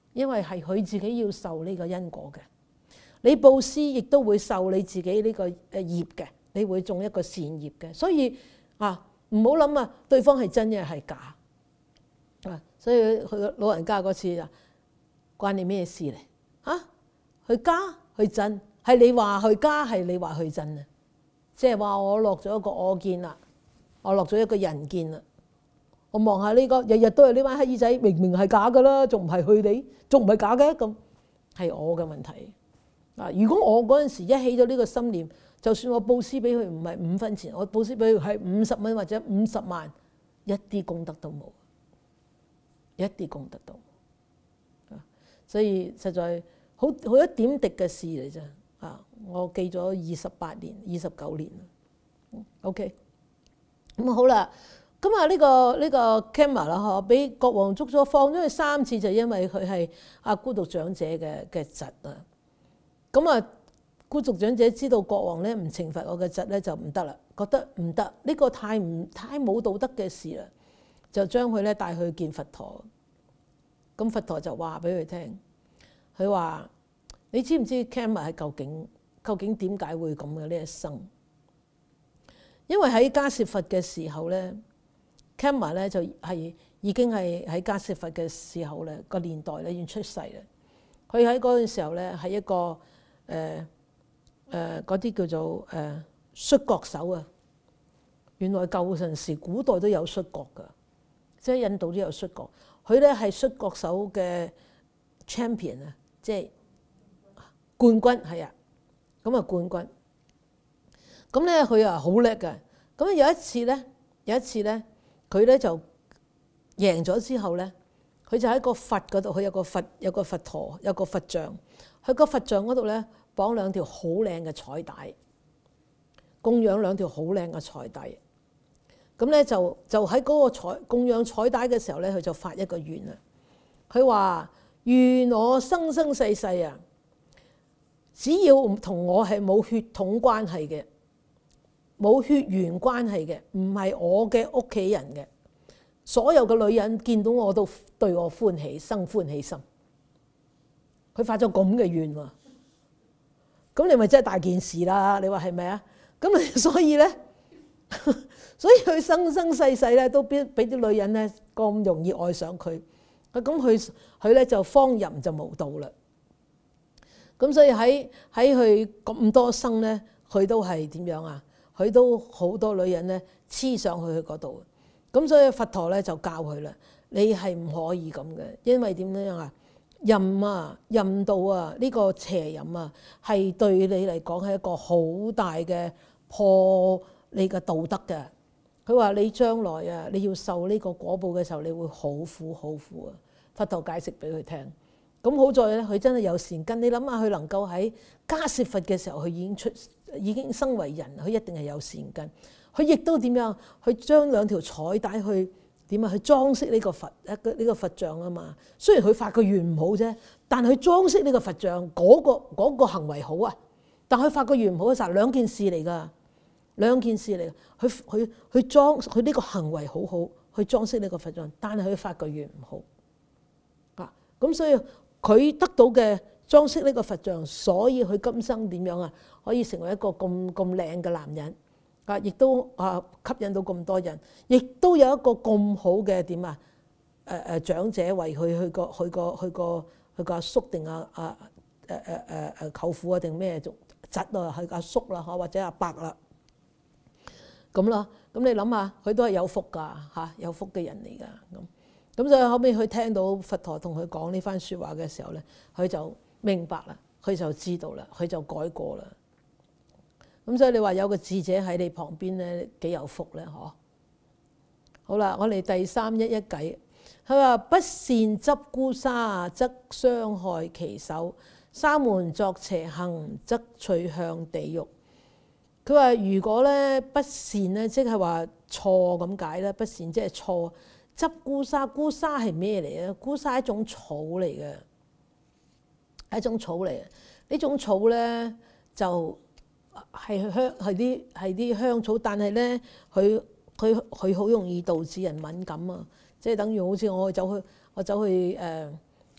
因為係佢自己要受呢個因果嘅。你布施亦都會受你自己呢個誒業嘅，你會種一個善業嘅。所以啊，唔好諗啊，對方係真嘅係假啊。所以佢老人家嗰次啊，關你咩事咧？嚇，佢假佢真，係你話佢假，係你話佢真啊。即係話我落咗一個我見啦，我落咗一個人見啦。我望下呢個，日日都係呢班乞兒仔，明明係假噶啦，仲唔係佢哋，仲唔係假嘅？咁係我嘅問題啊！如果我嗰陣時一起咗呢個心念，就算我布施俾佢唔係五分錢，我布施俾佢係五十蚊或者五十萬，一啲功德都冇，一啲功德都冇啊！所以實在好好一點滴嘅事嚟啫啊！我記咗二十八年、二十九年啦。OK， 咁好啦。咁啊呢個呢個 Khmer 啦，嗬，俾國王捉咗，放咗佢三次，就因為佢係阿孤獨長者嘅嘅侄啊。咁啊，孤獨長者知道國王咧唔懲罰我嘅侄咧就唔得啦，覺得唔得，呢個太唔太冇道德嘅事啦，就將佢咧帶去見佛陀。咁佛陀就話俾佢聽，佢話：你知唔知 Khmer 係究竟究竟點解會咁嘅呢一生？因為喺迦葉佛嘅時候咧。Khmer 咧就係已經係喺迦葉佛嘅時候咧個年代咧已經出世啦。佢喺嗰陣時候咧係一個誒誒嗰啲叫做誒摔角手啊。原來舊陣時古代都有摔角㗎，即係印度都有摔角。佢咧係摔角手嘅 champion 啊，即係冠軍係啊。咁啊冠軍。咁咧佢啊好叻㗎。咁有一次咧，有一次咧。佢咧就贏咗之後咧，佢就喺個佛嗰度，佢有個佛有個佛陀有個佛像，喺個佛像嗰度咧綁兩條好靚嘅彩帶，供養兩條好靚嘅彩帶。咁咧就就喺嗰個彩供養彩帶嘅時候咧，佢就發一個願啊。佢話：願我生生世世啊，只要同我係冇血統關係嘅。冇血緣關係嘅，唔係我嘅屋企人嘅，所有嘅女人見到我都對我歡喜，生歡喜心。佢發咗咁嘅願喎，咁你咪真係大件事啦！你話係咪啊？咁所以咧，所以佢生生世世咧都俾俾啲女人咧咁容易愛上佢。咁佢佢咧就荒淫就無道啦。咁所以喺喺佢咁多生咧，佢都係點樣啊？佢都好多女人咧黐上去佢嗰度，咁所以佛陀咧就教佢啦，你係唔可以咁嘅，因為點樣啊？淫啊，淫道啊，呢個邪淫啊，係對你嚟講係一個好大嘅破你嘅道德嘅。佢話你將來啊，你要受呢個果報嘅時候，你會好苦好苦啊！佛陀解釋俾佢聽。咁好在咧，佢真係有善根。你諗下，佢能夠喺迦葉佛嘅時候，佢已經出。已經生為人，佢一定係有善根。佢亦都點樣？去將兩條彩帶去點啊？去裝飾呢個佛一個呢個佛像啊嘛。雖然佢發個願唔好啫，但係佢裝飾呢個佛像嗰個嗰個行為好啊。但佢發個願唔好嘅時候，兩件事嚟㗎，兩件事嚟。佢佢佢裝佢呢個行為好好，去裝飾呢個佛像，但係佢發個願唔好啊。咁所以佢得到嘅。裝飾呢個佛像，所以佢今生點樣啊？可以成為一個咁咁靚嘅男人啊！亦都啊吸引到咁多人，亦都有一個咁好嘅點啊？誒誒長者為佢去個去個去個去個阿叔定阿阿誒誒誒誒舅父啊定咩仲侄啊？係阿叔啦，或者阿伯啦咁啦。咁你諗下，佢都係有福㗎嚇，有福嘅人嚟㗎咁。咁所以後尾佢聽到佛陀同佢講呢番説話嘅時候咧，佢就明白啦，佢就知道啦，佢就改過啦。咁所以你話有個智者喺你旁邊咧，幾有福咧？嗬。好啦，我哋第三一一計，佢話不善執孤沙，則傷害其手；沙門作邪行，則趣向地獄。佢話如果咧不善咧，即係話錯咁解啦。不善即係錯。執孤沙，孤沙係咩嚟咧？孤沙係一種草嚟嘅。係一種草嚟嘅，呢種草咧就係香係啲係啲香草，但係咧佢佢佢好容易導致人敏感啊！即係等於好似我走去我走去誒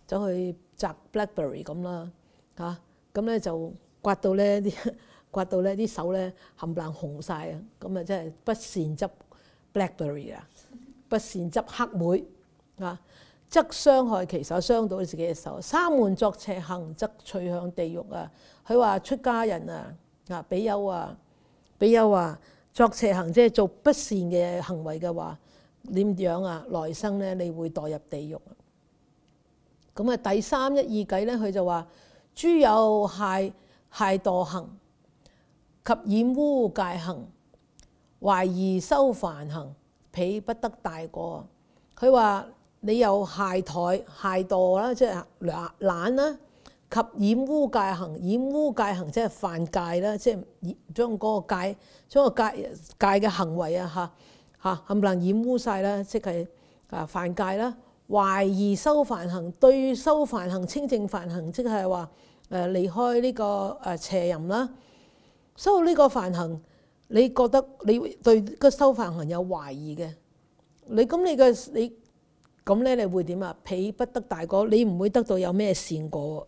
走去摘 blackberry 咁啦嚇，咁咧就刮到咧啲刮到咧啲手咧冚唪唥紅晒啊！咁啊真係不善執 blackberry 啊，不善執黑莓啊，則傷害其手，傷到自己嘅手。三門作邪行，則趣向地獄啊！佢話出家人啊啊，比丘啊，比丘啊，作邪行即係做不善嘅行為嘅話，點樣啊？來生咧你會墮入地獄。咁啊第三一二偈咧，佢就話諸有懈懈惰行及染污戒行，懷疑修梵行，彼不得大果。佢話你有懈怠、懈惰啦，即係懶啦，及染污戒行。染污戒行即係犯戒啦，即係將嗰個戒、將個戒戒嘅行為啊嚇嚇冚唪唥染污晒啦，即係啊犯戒啦。懷疑修梵行，對修梵行、清淨梵行，即係話誒離開呢個誒邪淫啦。修呢個梵行，你覺得你對個修梵行有懷疑嘅，你咁你嘅你咁咧，你會點啊？彼不得大果，你唔會得到有咩善果。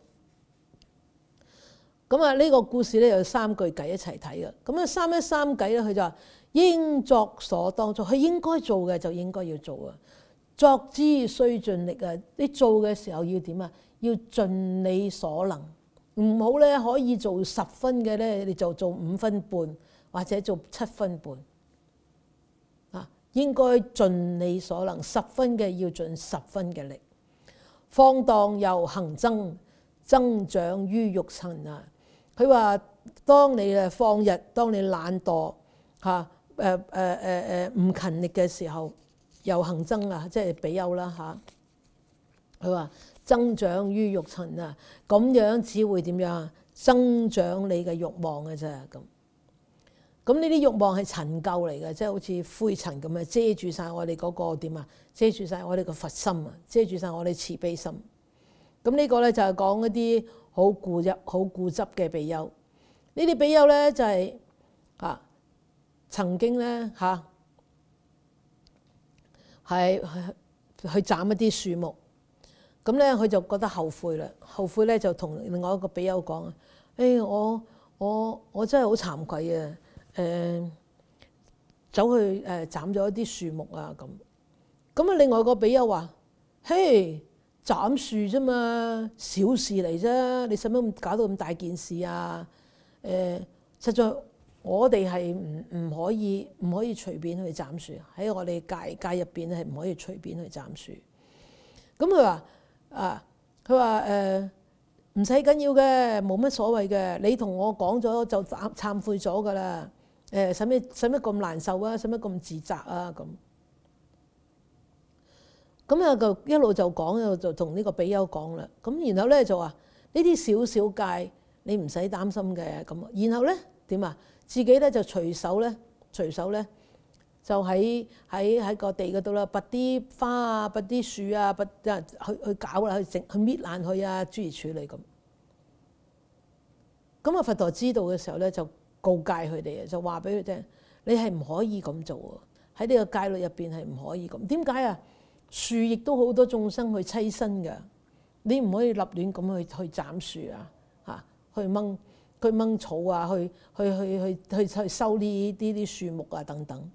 咁啊，呢個故事咧有三句偈一齊睇嘅。咁啊，三一三偈咧，佢就話應作所當作，佢應該做嘅就應該要做啊。作之須盡力啊！你做嘅時候要點啊？要盡你所能，唔好咧可以做十分嘅咧，你就做五分半或者做七分半啊。應該盡你所能，十分嘅要盡十分嘅力。放蕩又行僧，增長於欲塵啊！佢話當你誒放逸，當你懶惰嚇誒誒誒誒唔勤力嘅時候。又行僧啊，即係比丘啦嚇。佢話增長於欲塵啊，咁樣只會點樣啊？增長你嘅慾望嘅啫咁。咁呢啲慾望係塵垢嚟嘅，即係好似灰塵咁啊，遮住晒我哋嗰個點啊？遮住晒我哋個佛心啊，遮住晒我哋慈悲心。咁呢個咧就係講一啲好固執、好固執嘅比丘。呢啲比丘咧就係啊曾經咧嚇。係去斬一啲樹木，咁咧佢就覺得後悔啦。後悔咧就同另外一個比丘講啊：誒、哎、我我我真係好慚愧啊！誒、呃、走去誒斬咗一啲樹木啊咁。咁啊，另外一個比丘話：嘿，斬樹啫嘛，小事嚟啫，你使乜搞到咁大件事啊？誒、呃，實在。我哋係唔唔可以唔可以隨便去斬樹，喺我哋戒戒入邊咧係唔可以隨便去斬樹。咁佢話啊，佢話誒唔使緊要嘅，冇乜所謂嘅。你同我講咗就懺懺悔咗噶啦。誒使乜使乜咁難受啊？使乜咁自責啊？咁咁啊就一路就講，就同呢個比丘講啦。咁然後咧就話呢啲小小戒你唔使擔心嘅咁。然後咧點啊？自己咧就隨手咧，隨手咧就喺喺喺個地嗰度啦，拔啲花啊，拔啲樹啊，拔啊去去搞啦，去整去搣爛佢啊，諸如此類咁。咁啊，佛陀知道嘅時候咧，就告誡佢哋啊，就話俾佢聽：你係唔可以咁做啊！喺呢個戒律入邊係唔可以咁。點解啊？樹亦都好多眾生去棲身㗎，你唔可以立亂咁去去斬樹啊，嚇去掹。去掹草啊，去去去去去去收呢啲啲樹木啊等等。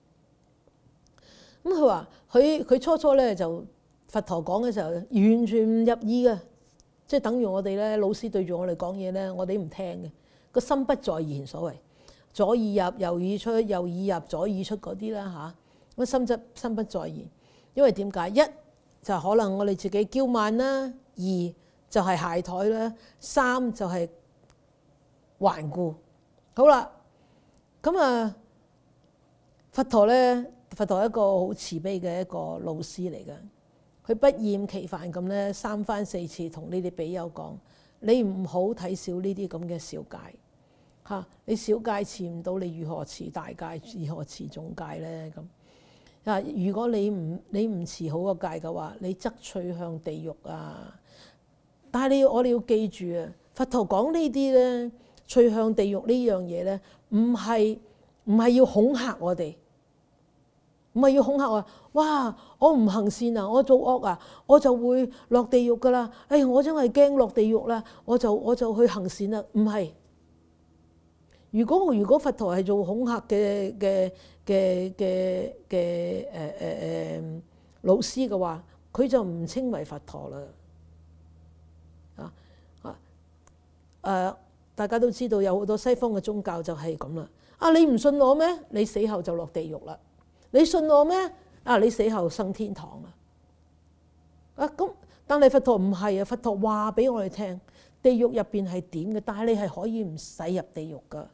咁佢話佢佢初初咧就佛陀講嘅時候完全唔入耳嘅，即係等於我哋咧老師對住我哋講嘢咧，我哋唔聽嘅，個心不在焉所謂，左耳入右耳出，右耳入左耳出嗰啲啦嚇。咁心則心不在焉，因為點解？一就可能我哋自己驕慢啦，二就係懈怠啦，三就係頑固。好啦，咁啊，佛陀咧，佛陀係一個好慈悲嘅一個老師嚟嘅，佢不厭其煩咁咧，三番四次同呢啲比丘講：你唔好睇小呢啲咁嘅小戒嚇，你小戒持唔到，你如何持大戒？如何持重戒咧？咁啊，如果你唔你唔持好個戒嘅話，你則趣向地獄啊！但係你我哋要記住啊，佛陀講呢啲咧。趣向地獄呢樣嘢咧，唔係唔係要恐嚇我哋，唔唔係要恐嚇我。哇！我唔行善啊，我做惡啊，我就會落地獄噶啦。哎，我真係驚落地獄啦，我就我就去行善啦。唔係。如果如果佛陀係做恐嚇嘅嘅嘅嘅嘅誒誒誒老師嘅話，佢就唔稱為佛陀啦。啊啊誒！大家都知道有好多西方嘅宗教就係咁啦。啊，你唔信我咩？你死後就落地獄啦。你信我咩？啊，你死後生天堂啦。啊咁，但係佛陀唔係啊。佛陀話俾我哋聽，地獄入邊係點嘅，但係你係可以唔使入地獄噶。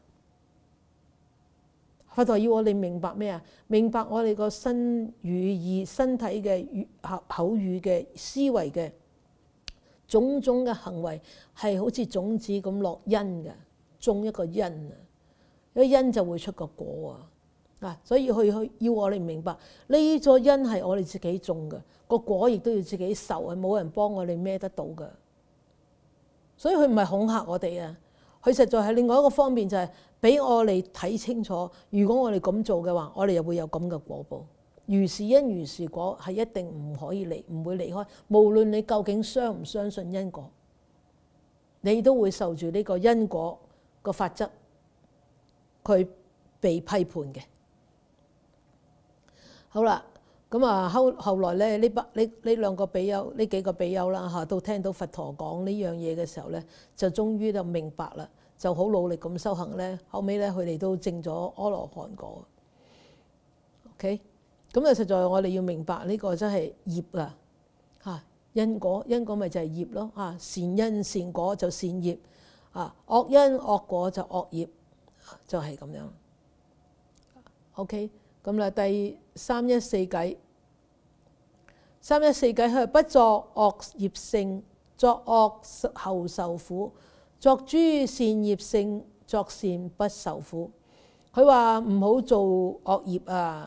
佛陀要我哋明白咩啊？明白我哋個身語意身體嘅口口語嘅思維嘅種種嘅行為係好似種子咁落因嘅，種一個因啊，一個因就會出個果啊。啊，所以佢去要我哋明白呢座因係我哋自己種嘅，個果亦都要自己受，係冇人幫我哋孭得到嘅。所以佢唔係恐嚇我哋啊，佢實在係另外一個方面，就係俾我哋睇清楚，如果我哋咁做嘅話，我哋又會有咁嘅果報。如是因如是果，係一定唔可以離，唔會離開。無論你究竟相唔相信因果，你都會受住呢個因果個法則，佢被批判嘅。好啦，咁啊後後來咧，呢班呢呢兩個比丘，呢幾個比丘啦嚇，都聽到佛陀講呢樣嘢嘅時候咧，就終於就明白啦，就好努力咁修行咧。後尾咧，佢哋都證咗阿羅漢果。OK，咁啊，實在我哋要明白呢個真係業啊嚇，因果因果咪就係業咯嚇，善因善果就善業啊，惡因惡果就惡業，就係咁樣。OK。咁啦，第三一四偈，三一四偈佢係不作惡業性，作惡後受苦；作諸善業性，作善不受苦。佢話唔好做惡業啊，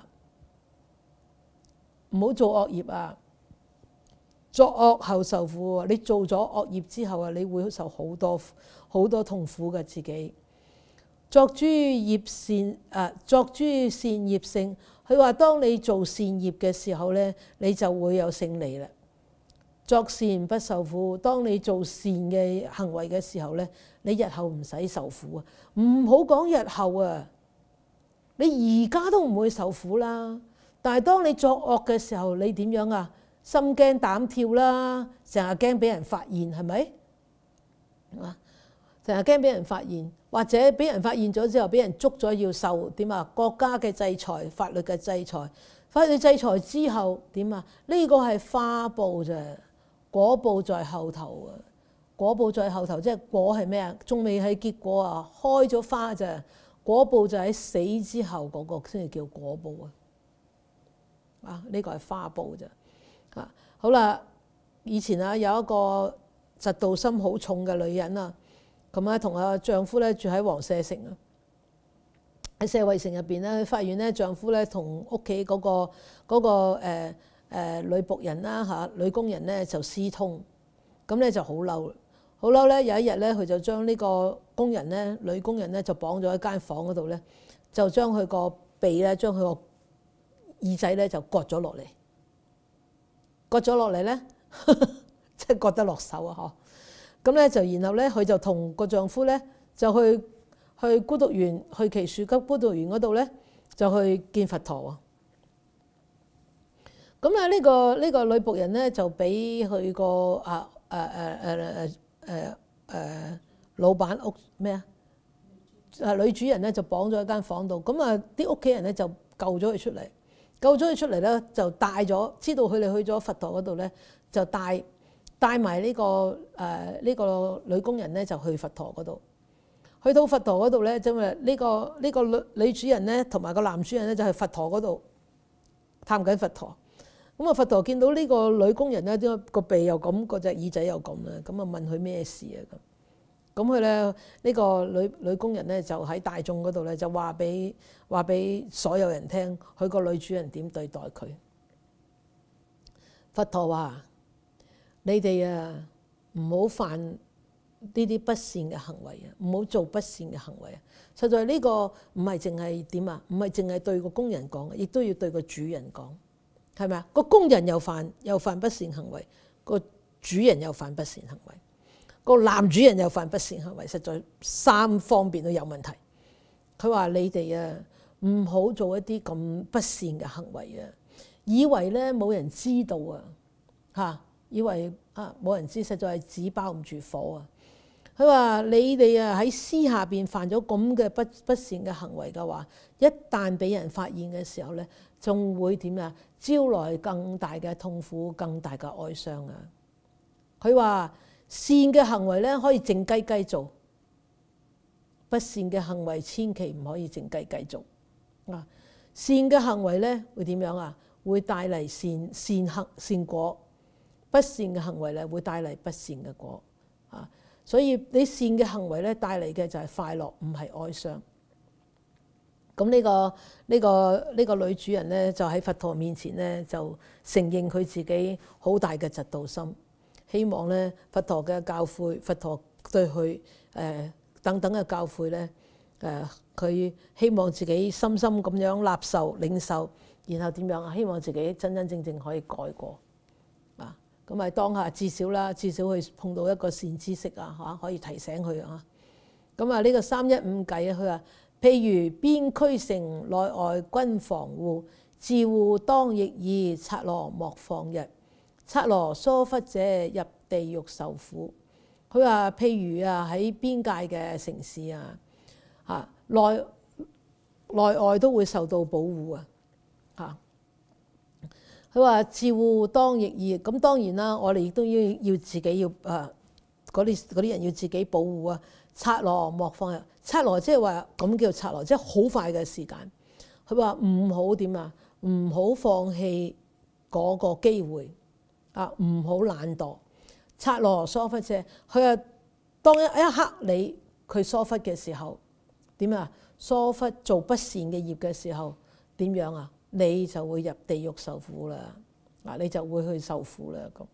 唔好做惡業啊，作惡後受苦。你做咗惡業之後啊，你會受好多好多痛苦嘅自己。作諸業善啊，作諸善業性。佢話當你做善業嘅時候咧，你就會有勝利啦。作善不受苦。當你做善嘅行為嘅時候咧，你日後唔使受苦啊。唔好講日後啊，你而家都唔會受苦啦。但係當你作惡嘅時候，你點樣啊？心驚膽跳啦，成日驚俾人發現，係咪啊？成日驚俾人發現，或者俾人發現咗之後，俾人捉咗要受點啊？國家嘅制裁、法律嘅制裁，法律制裁之後點啊？呢個係花報咋，果報在後頭啊！果報在後頭，即係果係咩啊？仲未係結果啊，開咗花咋，果報就喺死之後嗰個先至叫果報啊！啊，呢個係花報咋啊！好啦，以前啊有一個嫉妒心好重嘅女人啊。咁啊，同阿丈夫咧住喺王舍城啊，喺舍衛城入邊咧，發現咧丈夫咧同屋企嗰個嗰、嗰個誒、呃呃、女僕人啦嚇，女工人咧就私通，咁咧就好嬲，好嬲咧有一日咧，佢就將呢個工人咧，女工人咧就綁咗喺間房嗰度咧，就將佢個鼻咧，將佢個耳仔咧就割咗落嚟，割咗落嚟咧，即係割得落手啊！嗬〜咁咧就然後咧，佢就同個丈夫咧就去去孤獨園，去祇樹給孤獨園嗰度咧就去見佛陀喎。咁啊呢個呢個女僕人咧就俾佢個啊誒誒誒誒誒誒老闆屋咩啊？啊女主人咧就綁咗喺間房度。咁啊啲屋企人咧就救咗佢出嚟，救咗佢出嚟咧就帶咗，知道佢哋去咗佛陀嗰度咧就帶。帶埋呢、這個誒呢、呃這個女工人咧就去佛陀嗰度，去到佛陀嗰度咧，因為呢個呢、這個女女主人咧同埋個男主人咧就去佛陀嗰度探緊佛陀。咁啊佛陀見到呢個女工人咧，點解個鼻又咁，個隻耳仔又咁咧？咁啊問佢咩事啊？咁咁佢咧呢、這個女女工人咧就喺大眾嗰度咧就話俾話俾所有人聽，佢個女主人點對待佢。佛陀話：你哋啊，唔好犯呢啲不善嘅行為啊，唔好做不善嘅行為啊。實在呢個唔係淨係點啊，唔係淨係對個工人講，亦都要對個主人講，係咪啊？個工人又犯又犯不善行為，個主人又犯不善行為，個男主人又犯不善行為，實在三方面都有問題。佢話你哋啊，唔好做一啲咁不善嘅行為啊，以為咧冇人知道啊，嚇，以為啊冇人知，實在係紙包唔住火啊。佢話你哋啊喺私下邊犯咗咁嘅不不善嘅行為嘅話，一旦俾人發現嘅時候咧，仲會點啊？招來更大嘅痛苦、更大嘅哀傷啊！佢話善嘅行為咧可以靜雞雞做，不善嘅行為千祈唔可以靜雞雞做啊！善嘅行為咧會點樣啊？會帶嚟善善行善果，不善嘅行為咧會帶嚟不善嘅果啊！所以你善嘅行為咧帶嚟嘅就係快樂，唔係哀傷。咁呢個呢個呢個女主人咧就喺佛陀面前咧就承認佢自己好大嘅嫉妒心，希望咧佛陀嘅教誨，佛陀對佢誒等等嘅教誨咧誒，佢希望自己深深咁樣納受領受，然後點樣啊？希望自己真真正正可以改過。咁咪當下至少啦，至少佢碰到一個善知識啊，嚇可以提醒佢啊。咁啊呢個三一五計啊，佢話譬如邊區城內外均防護，自護當役義，剎那莫放逸。剎那疏忽者入地獄受苦。佢話譬如啊喺邊界嘅城市啊，嚇內內外都會受到保護啊，嚇。佢話自護當役義，咁當然啦，我哋亦都要要自己要誒嗰啲嗰啲人要自己保護啊。剎那莫放逸，剎那即係話咁叫剎那，即係好快嘅時間。佢話唔好點啊，唔好放棄嗰個機會啊，唔好懶惰。剎那疏忽者，佢話當一一刻你佢疏忽嘅時候點啊？疏忽做不善嘅業嘅時候點樣啊？你就會入地獄受苦啦，嗱你就會去受苦啦咁。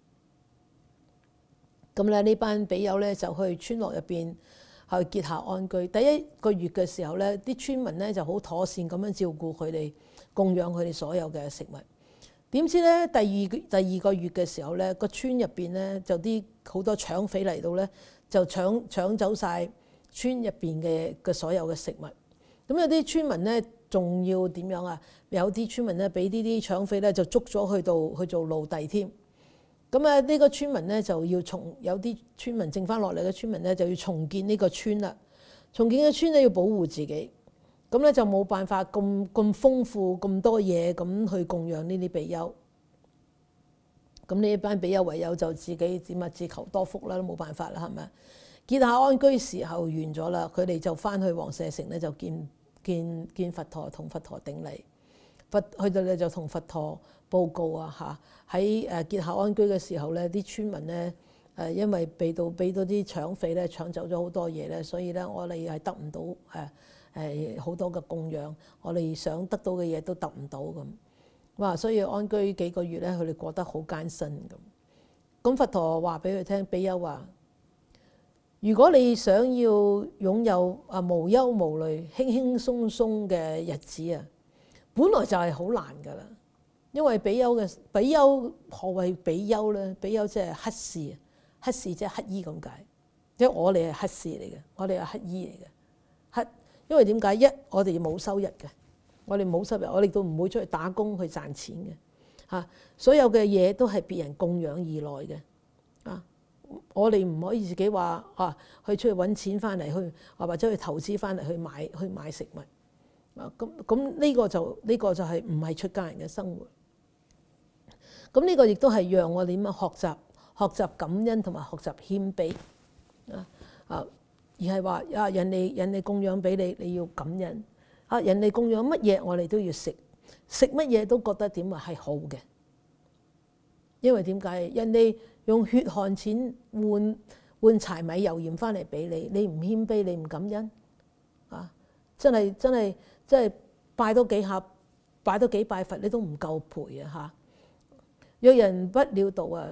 咁咧呢班比丘咧就去村落入邊去結下安居。第一個月嘅時候咧，啲村民咧就好妥善咁樣照顧佢哋，供養佢哋所有嘅食物。點知咧第二第二個月嘅時候咧，個村入邊咧就啲好多搶匪嚟到咧，就搶搶走晒村入邊嘅嘅所有嘅食物。咁有啲村民咧仲要點樣啊？有啲村民咧俾呢啲搶匪咧就捉咗去到去做奴隸添。咁啊呢個村民咧就要重有啲村民剩翻落嚟嘅村民咧就要重建呢個村啦。重建嘅村咧要保護自己，咁咧就冇辦法咁咁豐富咁多嘢咁去供養呢啲比丘。咁呢一班比丘唯有就自己點啊自求多福啦，都冇辦法啦，係咪？結下安居時候完咗啦，佢哋就翻去王舍城咧就見見見佛陀，同佛陀頂禮。佛去到咧就同佛陀報告啊嚇，喺誒結下安居嘅時候咧，啲村民咧誒因為被到俾到啲搶匪咧搶走咗好多嘢咧，所以咧我哋係得唔到誒誒好多嘅供養，我哋想得到嘅嘢都得唔到咁。哇！所以安居幾個月咧，佢哋過得好艱辛咁。咁佛陀話俾佢聽，比丘話：如果你想要擁有啊無憂無慮、輕輕鬆鬆嘅日子啊，本來就係好難㗎啦。因為比丘嘅比丘何謂比丘咧？比丘即係乞士，乞士即係乞衣咁解。即係我哋係乞士嚟嘅，我哋係乞衣嚟嘅。乞，因為點解？一我哋冇收入嘅。我哋冇收入，我哋都唔會出去打工去賺錢嘅嚇。所有嘅嘢都係別人供養而來嘅啊。我哋唔可以自己話啊，去出去揾錢翻嚟去，或者去投資翻嚟去買去買食物啊。咁咁呢個就呢個就係唔係出家人嘅生活。咁呢個亦都係讓我哋點樣學習學習感恩同埋學習謙卑啊啊，而係話啊人哋人哋供養俾你，你要感恩。啊！人哋供養乜嘢，我哋都要食，食乜嘢都覺得點啊係好嘅，因為點解？人哋用血汗錢換換柴米油鹽翻嚟俾你，你唔謙卑，你唔感恩啊！真係真係真係拜多幾下，拜多幾拜佛，你都唔夠賠啊！嚇！若人不了道啊，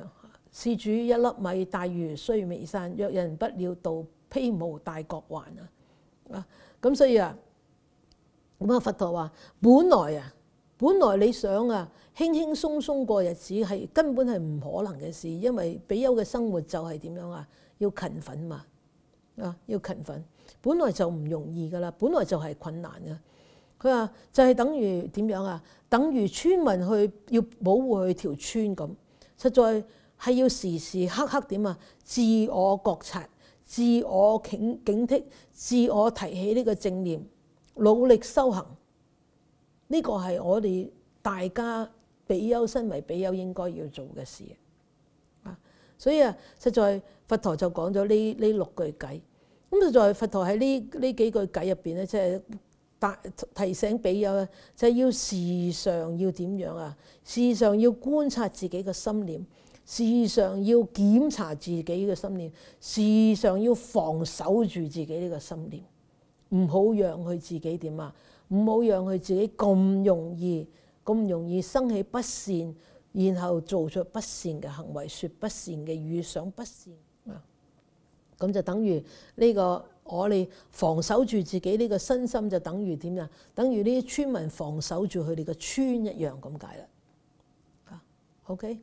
施主一粒米大如須彌山，若人不了道，披無大國還啊！啊，咁所以啊，咁啊佛陀話：本來啊，本來你想啊，輕輕鬆鬆過日子係根本係唔可能嘅事，因為比丘嘅生活就係點樣啊？要勤奮嘛，啊，要勤奮，本來就唔容易噶啦，本來就係困難嘅。佢話就係等於點樣啊？等於村民去要保護佢條村咁，實在係要時時刻刻點啊？自我覺察、自我警警惕、自我提起呢個正念，努力修行。呢個係我哋大家比丘身為比丘應該要做嘅事啊！所以啊，實在佛陀就講咗呢呢六句偈。咁實在佛陀喺呢呢幾句偈入邊咧，即係提醒比丘咧，就係要時常要點樣啊？時常要觀察自己嘅心念，時常要檢查自己嘅心念，時常要防守住自己呢個心念，唔好讓佢自己點啊？唔好讓佢自己咁容易咁容易生起不善，然後做出不善嘅行為，說不善嘅語，想不善啊！咁就等於呢個我哋防守住自己呢個身心，就等於點呀？等於呢啲村民防守住佢哋嘅村一樣咁解啦。啊 ，OK，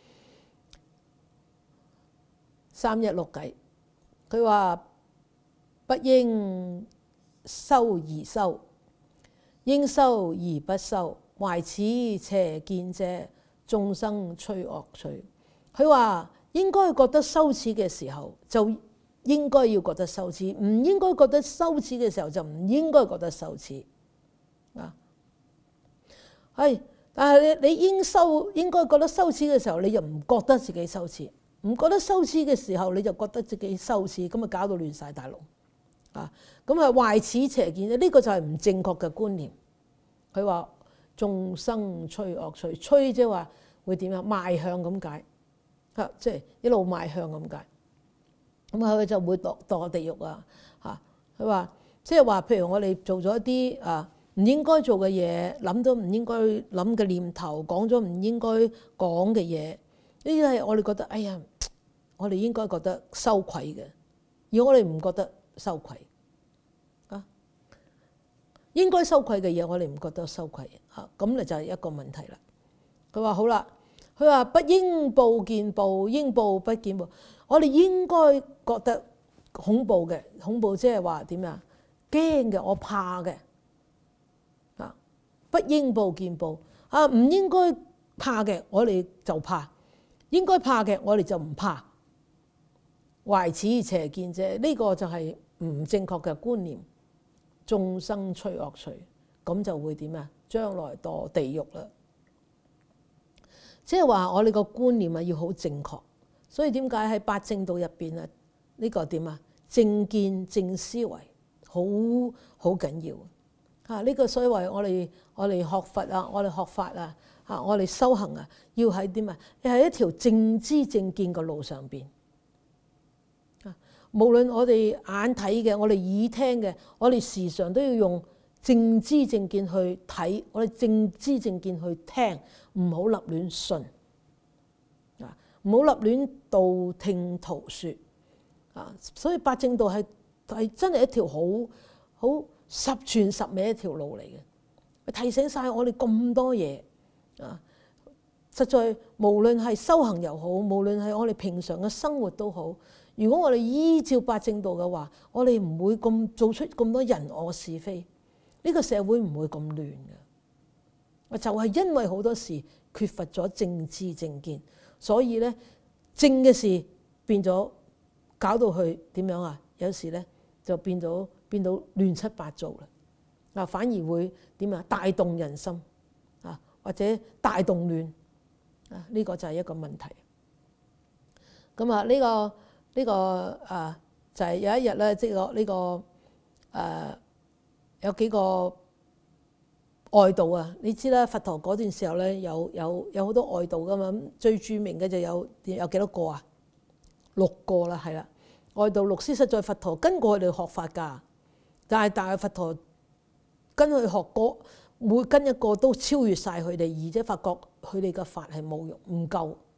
三一六偈，佢話不應修而修，應修而不修，懷此邪見者，眾生趨惡趣。佢話應該覺得羞恥嘅時候，就應該要覺得羞恥；唔應該覺得羞恥嘅時候，就唔應該覺得羞恥。啊，係，但係你你應羞應該覺得羞恥嘅時候，你就唔覺得自己羞恥；唔覺得羞恥嘅時候，你就覺得自己羞恥，咁啊搞到亂晒大龍。啊，咁啊懷此邪見咧，呢個就係唔正確嘅觀念。佢話眾生趨惡趣，趨即係話會點樣邁向咁解，啊，即係一路邁向咁解。咁啊，佢就會墮墮地獄啊！嚇，佢話即係話，譬如我哋做咗一啲啊唔應該做嘅嘢，諗咗唔應該諗嘅念頭，講咗唔應該講嘅嘢，呢啲係我哋覺得，哎呀，我哋應該覺得羞愧嘅，而我哋唔覺得羞愧啊。應該羞愧嘅嘢，我哋唔覺得羞愧嚇，咁咧就係一個問題啦。佢話好啦，佢話不應怖見怖，應怖不見怖。我哋應該覺得恐怖嘅，恐怖即係話點啊？驚嘅，我怕嘅啊！不應怖見怖啊！唔應該怕嘅，我哋就怕；應該怕嘅，我哋就唔怕。懷此邪見者，呢個就係唔正確嘅觀念。眾生趨惡趣，咁就會點啊？將來墮地獄啦！即係話我哋個觀念啊，要好正確。所以點解喺八正道入邊啊？呢個點啊？正見正思維好好緊要啊！呢個所以話我哋我哋學佛啊，我哋學法啊，啊我哋修行啊，要喺點啊？要喺一條正知正見嘅路上邊啊！無論我哋眼睇嘅，我哋耳聽嘅，我哋時常都要用正知正見去睇，我哋正知正見去聽，唔好立亂信。唔好立亂道聽途說啊！所以八正道係係真係一條好好十全十美一條路嚟嘅，提醒晒我哋咁多嘢啊！實在無論係修行又好，無論係我哋平常嘅生活都好，如果我哋依照八正道嘅話，我哋唔會咁做出咁多人我是非，呢個社會唔會咁亂嘅。就係因為好多時缺乏咗正知正見。所以咧，正嘅事變咗，搞到佢點樣啊？有時咧就變咗變到亂七八糟啦。嗱，反而會點啊？大動人心啊，或者大動亂啊，呢個就係一個問題。咁啊，呢個呢個啊，就係有一日咧，即係個呢個誒有幾個外道啊，你知啦，佛陀嗰段時候咧，有有有好多外道噶嘛，最著名嘅就有有幾多個啊？六個啦，係啦，外道六師實在佛陀跟過佢哋學法㗎，但係但係佛陀跟佢學過，每跟一個都超越晒佢哋，而且發覺佢哋嘅法係冇用，唔夠，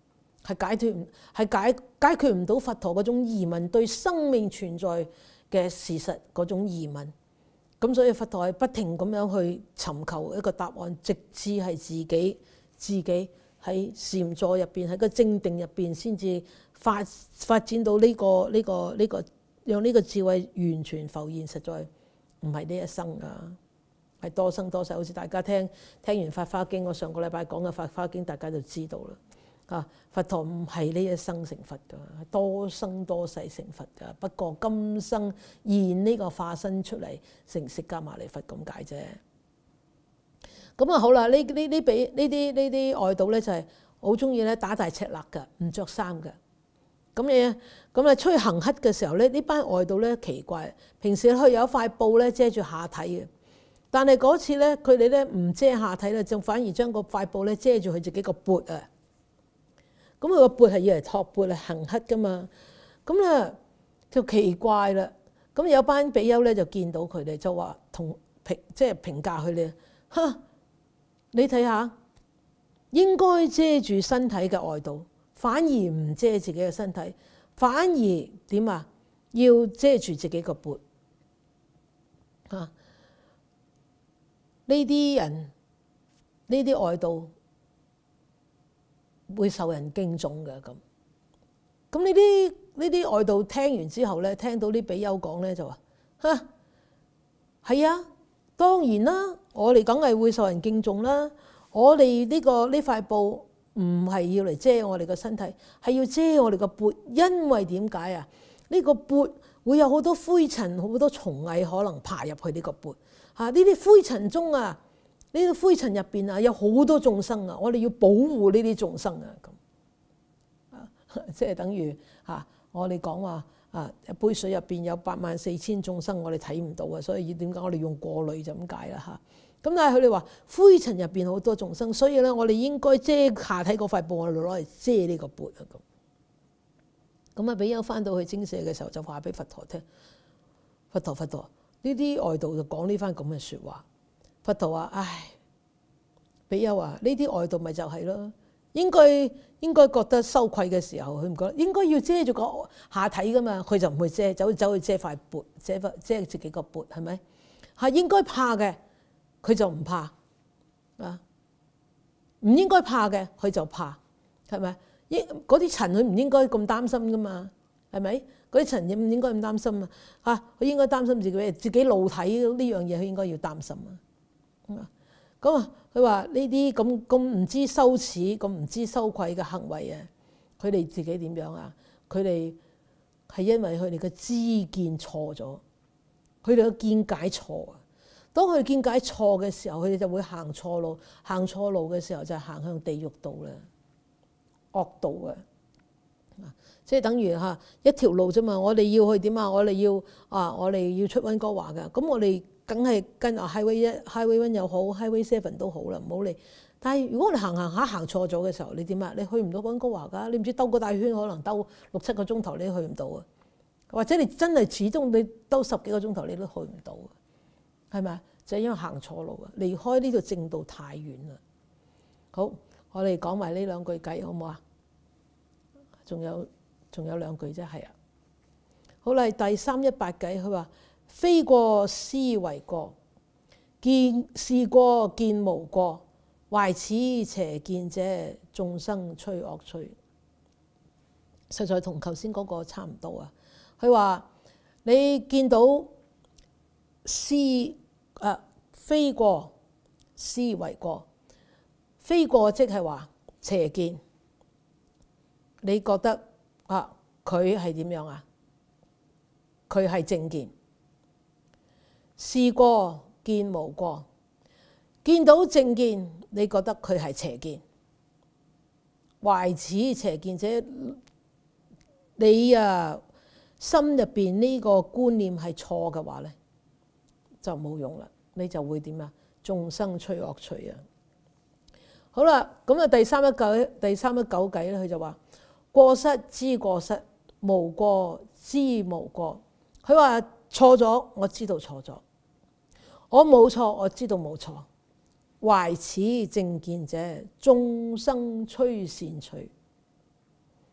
係解脫唔係解解決唔到佛陀嗰種疑問，對生命存在嘅事實嗰種疑問。咁所以佛陀係不停咁樣去尋求一個答案，直至係自己自己喺禪坐入邊，喺個正定入邊，先至發發展到呢個呢個呢個，讓呢個智慧完全浮現。實在唔係呢一生啊，係多生多世。好似大家聽聽完《法華經》，我上個禮拜講嘅《法華經》，大家就知道啦。啊，佛陀唔係呢一生成佛㗎，係多生多世成佛㗎。不過今生現呢個化身出嚟成釋迦牟尼佛咁解啫。咁啊好啦，呢呢呢俾呢啲呢啲外道咧就係好中意咧打大赤肋㗎，唔着衫㗎。咁你咁啊出去行乞嘅時候咧，呢班外道咧奇怪，平時佢有一塊布咧遮住下體嘅，但係嗰次咧佢哋咧唔遮下體啦，就反而將個塊布咧遮住佢自己個缽啊。咁佢個缽係要嚟托缽嚟行乞噶嘛，咁咧就奇怪啦。咁有班比丘咧就見到佢哋就話同評即係評價佢哋，嚇你睇下，應該遮住身體嘅外道，反而唔遮自己嘅身體，反而點啊？要遮住自己個缽嚇。呢啲人呢啲外道會受人敬重嘅。咁咁呢啲呢啲外道聽完之後咧，聽到啲比丘講咧就話嚇係啊，當然啦，我哋梗係會受人敬重啦。我哋呢個呢塊布唔係要嚟遮我哋個身體，係要遮我哋個缽，因為點解啊？呢個缽會有好多灰塵，好多蟲蟻可能爬入去呢個缽嚇。呢啲灰塵中啊〜呢啲灰塵入邊啊，有好多眾生啊！我哋要保護呢啲眾生啊，咁啊，即係等於嚇我哋講話啊，一杯水入邊有八萬四千眾生，我哋睇唔到啊，所以點解我哋用過濾就咁解啦嚇。咁但係佢哋話灰塵入邊好多眾生，所以咧我哋應該遮下體嗰塊布，我哋攞嚟遮呢個缽啊咁。咁啊，比丘翻到去精舍嘅時候就話俾佛陀聽，佛陀佛陀呢啲外道就講呢番咁嘅説話。佛陀話：唉，比丘啊，呢啲外道咪就係咯，應該應該覺得羞愧嘅時候，佢唔覺得應該要遮住個下體噶嘛，佢就唔會遮，走走去遮塊缽，遮遮自己個缽，係咪？係應該怕嘅，佢就唔怕啊；唔應該怕嘅，佢就怕，係咪？應嗰啲塵佢唔應該咁擔心噶嘛，係咪？嗰啲塵唔應該咁擔心啊！嚇，佢應該擔心自己自己露體呢樣嘢，佢應該要擔心啊！咁啊，佢話呢啲咁咁唔知羞恥、咁唔知羞愧嘅行為啊，佢哋自己點樣啊？佢哋係因為佢哋嘅知見錯咗，佢哋嘅見解錯啊。當佢哋見解錯嘅時候，佢哋就會行錯路，行錯路嘅時候就係行向地獄道啦，惡道啊！即係等於嚇一條路啫嘛。我哋要去點啊？我哋要啊，我哋要出溫哥華㗎。咁我哋梗係跟啊 Highway 一、Highway One 又好 ，Highway Seven 都好啦，唔好理。但係如果我哋行行下行錯咗嘅時候，你點啊？你去唔到溫哥華㗎。你唔知兜個大圈，可能兜六七個鐘頭，你都去唔到啊。或者你真係始終你兜十幾個鐘頭，你都去唔到啊。係咪？就係因為行錯路啊，離開呢個正道太遠啦。好，我哋講埋呢兩句偈好唔好啊？仲有仲有兩句啫，係啊。好啦，第三一八偈，佢話。非過思為過，見是過見無過，壞此邪見者，眾生趨惡趣。實在同頭先嗰個差唔多啊。佢話你見到思啊，非過思為過，非過即係話邪見。你覺得啊，佢係點樣啊？佢係正見。是過見無過，見到正見，你覺得佢係邪見，壞此邪見者，你啊心入邊呢個觀念係錯嘅話咧，就冇用啦，你就會點啊？眾生趨惡趣啊！好啦，咁啊第三一九第三一九偈咧，佢就話過失知過失，無過知無過。佢話錯咗，我知道錯咗。我冇錯，我知道冇錯。壞此正見者，眾生趨善趣。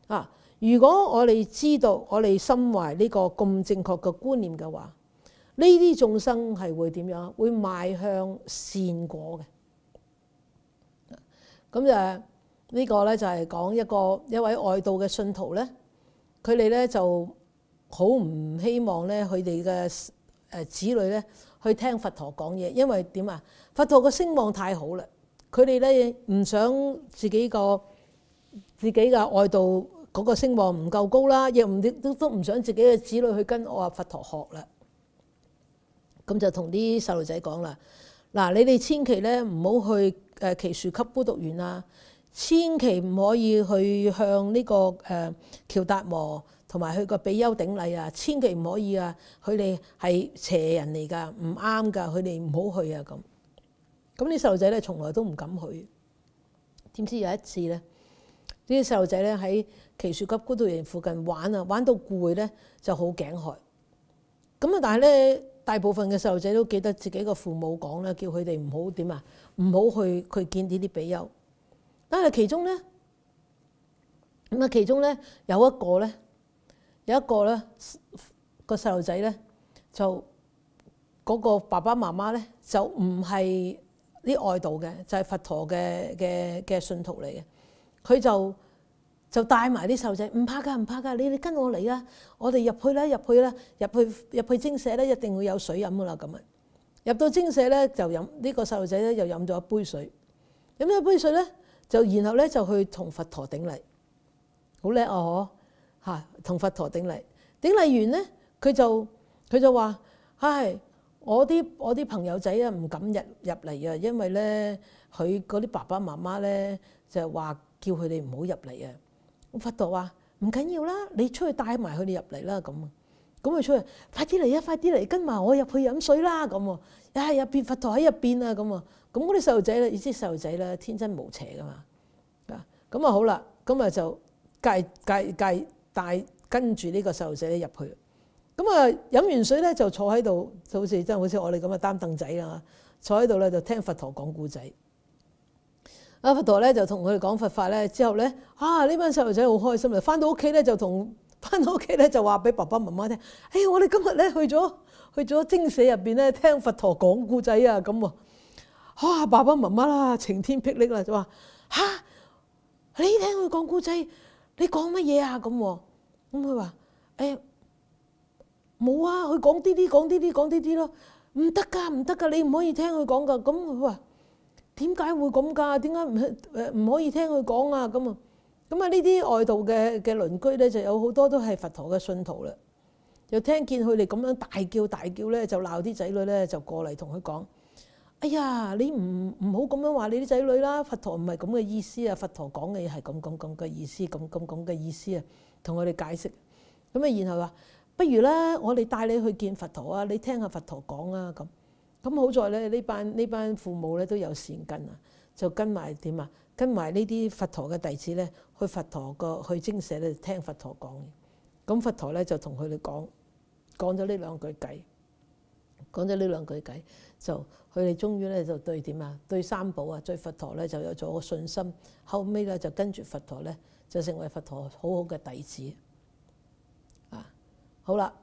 啊！如果我哋知道我哋心懷呢個咁正確嘅觀念嘅話，呢啲眾生係會點樣？會邁向善果嘅。咁就呢個咧就係講一個一位外道嘅信徒咧，佢哋咧就好唔希望咧佢哋嘅誒子女咧去聽佛陀講嘢，因為點啊？佛陀嘅聲望太好啦，佢哋咧唔想自己個自己嘅外道嗰個聲望唔夠高啦，亦唔都都唔想自己嘅子女去跟我阿佛陀學啦。咁就同啲細路仔講啦，嗱，你哋千祈咧唔好去誒祇樹給孤獨園啊，千祈唔可以去向呢個誒喬達摩同埋去個比丘頂禮啊，千祈唔可以啊，佢哋係邪人嚟㗎，唔啱㗎，佢哋唔好去啊咁。咁啲細路仔咧從來都唔敢去。點知有一次咧，呢啲細路仔咧喺祇樹給孤獨園附近玩啊，玩到攰咧就好頸渴。咁啊，但係咧大部分嘅細路仔都記得自己個父母講啦，叫佢哋唔好點啊，唔好去去見呢啲比丘。但係其中咧，咁啊其中咧有一個咧，有一個咧個細路仔咧就嗰個爸爸媽媽咧就唔係啲外道嘅，就係佛陀嘅嘅嘅信徒嚟嘅。佢就就帶埋啲細路仔，唔怕㗎，唔怕㗎，你哋跟我嚟啦，我哋入去啦，入去啦，入去入去精舍咧，一定會有水飲㗎啦。咁啊，入到精舍咧就飲呢個細路仔咧，又飲咗一杯水，飲咗一杯水咧，就然後咧就去同佛陀頂禮，好叻啊！嗬嚇，同佛陀頂禮，頂禮完咧，佢就佢就話：唉，我啲我啲朋友仔啊，唔敢入入嚟啊，因為咧佢嗰啲爸爸媽媽咧就話叫佢哋唔好入嚟啊。佛陀話唔緊要啦，你出去帶埋佢哋入嚟啦。咁啊，咁佢出去，快啲嚟啊，快啲嚟跟埋我入去飲水啦。咁啊，啊入邊佛陀喺入邊啊。咁啊，咁嗰啲細路仔咧，你知細路仔咧天真無邪噶嘛啊。咁啊好啦，咁啊就介介介帶跟住呢個細路仔咧入去。咁啊飲完水咧就坐喺度，就好似真係好似我哋咁嘅擔凳仔啊，坐喺度咧就聽佛陀講故仔。阿佛陀咧就同佢哋講佛法咧，之後咧啊呢班細路仔好開心啊！翻到屋企咧就同翻到屋企咧就話俾爸爸媽媽聽：哎呀，我哋今日咧去咗去咗精舍入邊咧聽佛陀講故仔啊！咁啊，啊爸爸媽媽啦晴天霹靂啦，就話嚇你聽佢講故仔，你講乜嘢啊？咁咁佢話誒冇啊，佢講啲啲講啲啲講啲啲咯，唔得㗎唔得㗎，你唔可以聽佢講㗎。咁佢話。點解會咁㗎？點解唔誒唔可以聽佢講啊？咁啊，咁啊呢啲外道嘅嘅鄰居咧，就有好多都係佛陀嘅信徒啦。又聽見佢哋咁樣大叫大叫咧，就鬧啲仔女咧，就過嚟同佢講：哎呀，你唔唔好咁樣話你啲仔女啦！佛陀唔係咁嘅意思啊！佛陀講嘅嘢係咁咁咁嘅意思，咁咁咁嘅意思啊！同我哋解釋。咁啊，然後話：不如咧，我哋帶你去見佛陀啊！你聽下佛陀講啊！咁。咁好在咧，呢班呢班父母咧都有善根啊，就跟埋點啊？跟埋呢啲佛陀嘅弟子咧，去佛陀個去精舍咧聽佛陀講。咁佛陀咧就同佢哋講講咗呢兩句偈，講咗呢兩句偈，就佢哋終於咧就對點啊？對三寶啊，對佛陀咧就有咗個信心。後尾咧就跟住佛陀咧就成為佛陀好好嘅弟子。啊，好啦，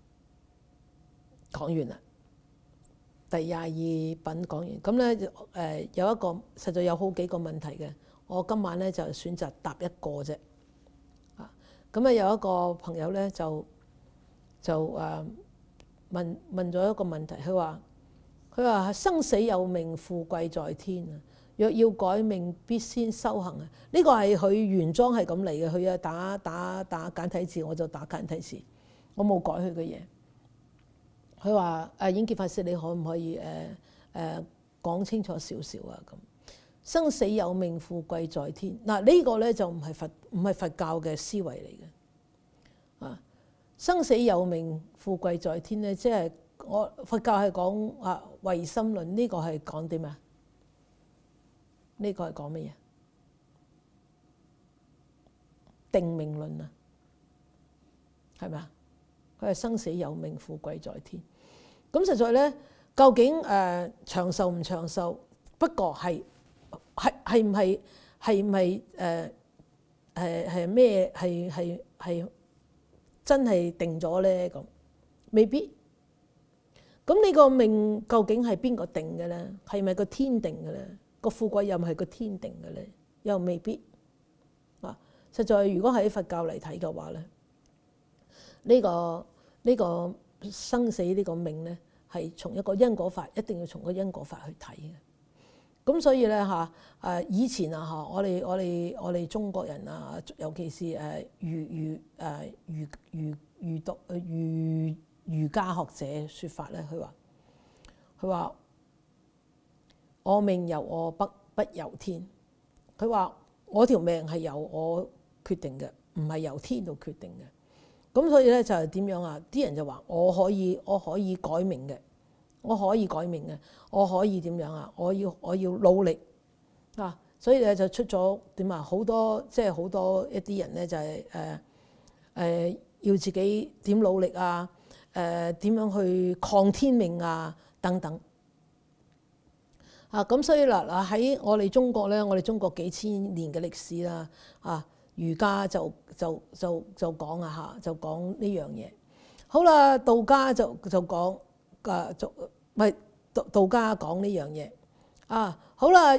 講完啦。第廿二品講完，咁咧誒有一個實在有好幾個問題嘅，我今晚咧就選擇答一個啫。啊，咁啊有一個朋友咧就就誒問問咗一個問題，佢話佢話生死有命，富貴在天啊！若要改命，必先修行啊！呢個係佢原裝係咁嚟嘅，佢啊打打打簡體字，我就打簡體字，我冇改佢嘅嘢。佢話：誒演結法師，你可唔可以誒誒講清楚少少啊？咁生死有命，富貴在天。嗱、這個、呢個咧就唔係佛唔係佛教嘅思維嚟嘅。啊，生死有命，富貴在天咧，即係我佛教係講啊唯心論，呢、這個係講點啊？呢、這個係講乜嘢？定命論啊，係咪啊？佢係生死有命，富貴在天。咁實在咧，究竟誒、呃、長壽唔長壽？不過係係係唔係係唔係誒係係咩係係係真係定咗咧？咁未必。咁呢個命究竟係邊個定嘅咧？係咪個天定嘅咧？個富貴又唔係個天定嘅咧？又未必。啊，實在如果喺佛教嚟睇嘅話咧，呢個呢個生死呢個命咧，係從一個因果法，一定要從個因果法去睇嘅。咁所以咧嚇誒以前啊嚇，我哋我哋我哋中國人啊，尤其是誒儒儒誒儒儒儒讀儒儒家學者説法咧，佢話佢話我命由我不不由天。佢話我條命係由我決定嘅，唔係由天度決定嘅。咁所以咧就係點樣啊？啲人就話我可以我可以改命嘅，我可以改命嘅，我可以點樣啊？我要我要努力啊！所以咧就出咗點啊？好多即係好多一啲人咧就係誒誒要自己點努力啊！誒點樣去抗天命啊？等等啊！咁所以嗱嗱喺我哋中國咧，我哋中國幾千年嘅歷史啦啊！儒家就就就就講啊嚇，就講呢樣嘢。好啦，道家就就講啊，就唔係道道家講呢樣嘢啊。好啦，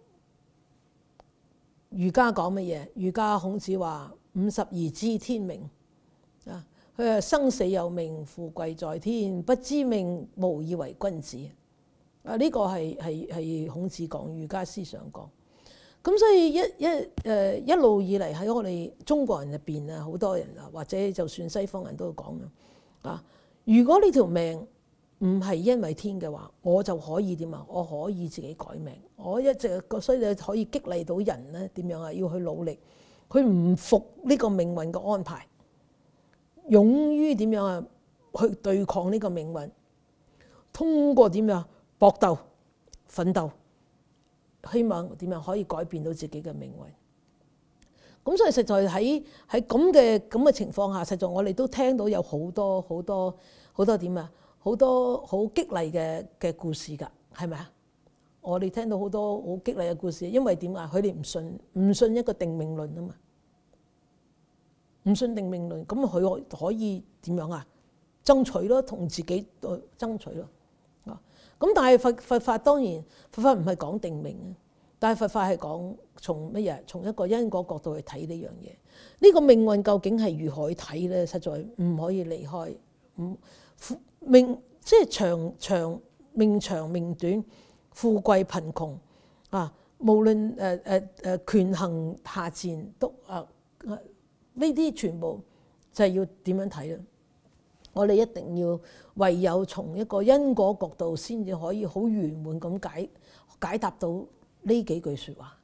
儒家講乜嘢？儒家孔子話五十而知天命啊。佢話生死有命，富貴在天，不知命，無以為君子。啊，呢個係係係孔子講，儒家思想講。咁所以一一誒一路以嚟喺我哋中國人入邊啊，好多人啊，或者就算西方人都講啊。如果呢條命唔係因為天嘅話，我就可以點啊？我可以自己改命。我一直所以你可以激勵到人咧點樣啊？要去努力，佢唔服呢個命運嘅安排，勇於點樣啊？去對抗呢個命運，通過點樣搏鬥、奮鬥。希望點樣可以改變到自己嘅命運。咁所以實在喺喺咁嘅咁嘅情況下，實在我哋都聽到有好多好多好多點啊，好多好激勵嘅嘅故事㗎，係咪啊？我哋聽到好多好激勵嘅故事，因為點啊？佢哋唔信唔信一個定命論啊嘛，唔信定命論，咁佢可以點樣啊？爭取咯，同自己爭取咯。咁但係佛佛法當然佛法唔係講定命啊，但係佛法係講從乜嘢？從一個因果角度去睇呢樣嘢。呢個命運究竟係如何去睇咧？實在唔可以離開唔命，即係長長命長命短，富貴貧窮啊，無論誒誒誒權衡下賤都啊，呢啲全部就係要點樣睇咧？我哋一定要唯有從一個因果角度，先至可以好圓滿咁解解答到呢幾句説話，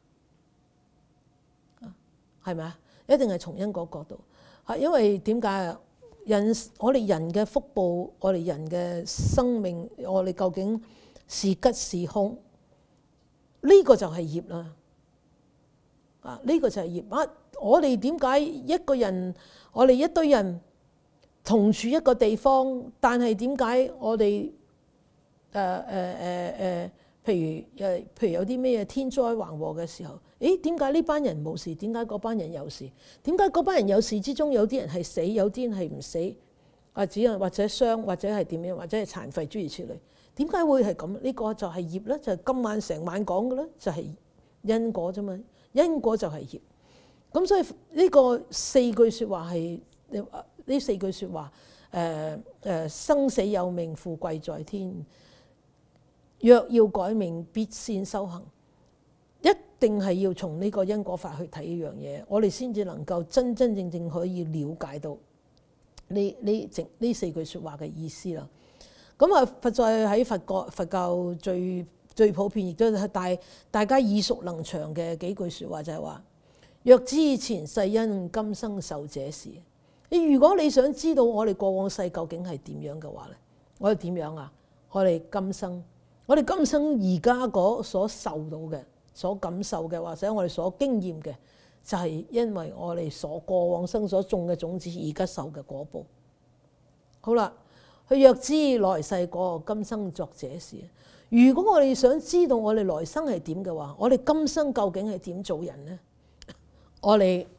係咪啊？一定係從因果角度嚇，因為點解啊？人我哋人嘅福報，我哋人嘅生命，我哋究竟是吉是凶？呢個就係業啦。啊，呢個就係業啊！我哋點解一個人，我哋一堆人同住一個地方，但係點解我哋誒誒誒誒，譬如誒譬如有啲咩天災橫禍嘅時候，誒點解呢班人冇事？點解嗰班人有事？點解嗰班人有事之中有啲人係死，有啲人係唔死？啊，只係或者傷，或者係點樣，或者係殘廢諸如此類。點解會係咁？呢個就係業咧，就係今晚成晚講嘅咧，就係因果啫嘛。因果就係業。咁所以呢個四句説話係呢四句説話，誒誒生死有命，富貴在天。若要改命，必先修行。一定係要從呢個因果法去睇呢樣嘢，我哋先至能夠真真正正可以了解到呢呢整呢四句説話嘅意思啦。咁啊，佛在喺佛國佛教最最普遍，亦都係大大家耳熟能詳嘅幾句説話，就係話：若知前世因，今生受這事。你如果你想知道我哋過往世究竟係點樣嘅話咧，我哋點樣啊？我哋今生，我哋今生而家嗰所受到嘅、所感受嘅，或者我哋所經驗嘅，就係因為我哋所過往生所種嘅種子，而家受嘅果報。好啦，佢若知來世果，今生作這事。如果我哋想知道我哋來生係點嘅話，我哋今生究竟係點做人呢？我哋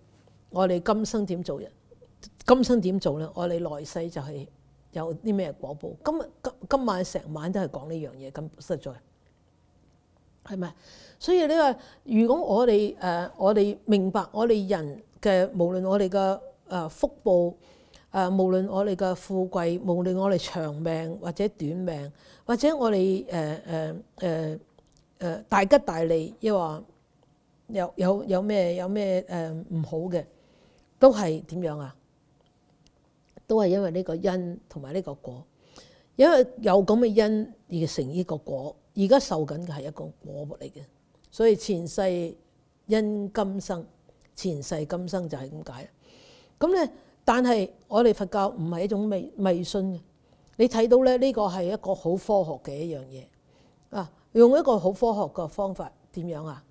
我哋今生點做人？今生點做咧？我哋來世就係有啲咩果報？今今今晚成晚都係講呢樣嘢，咁實在係咪？所以你話，如果我哋誒、呃、我哋明白我哋人嘅，無論我哋嘅誒福報，誒、呃、無論我哋嘅富貴，無論我哋長命或者短命，或者我哋誒誒誒誒大吉大利，亦話有有有咩有咩誒唔好嘅，都係點樣啊？都係因為呢個因同埋呢個果，因為有咁嘅因而成呢個果，而家受緊嘅係一個果嚟嘅。所以前世因今生，前世今生就係咁解。咁咧，但係我哋佛教唔係一種迷迷信嘅。你睇到咧，呢個係一個好科學嘅一樣嘢啊！用一個好科學嘅方法點樣啊？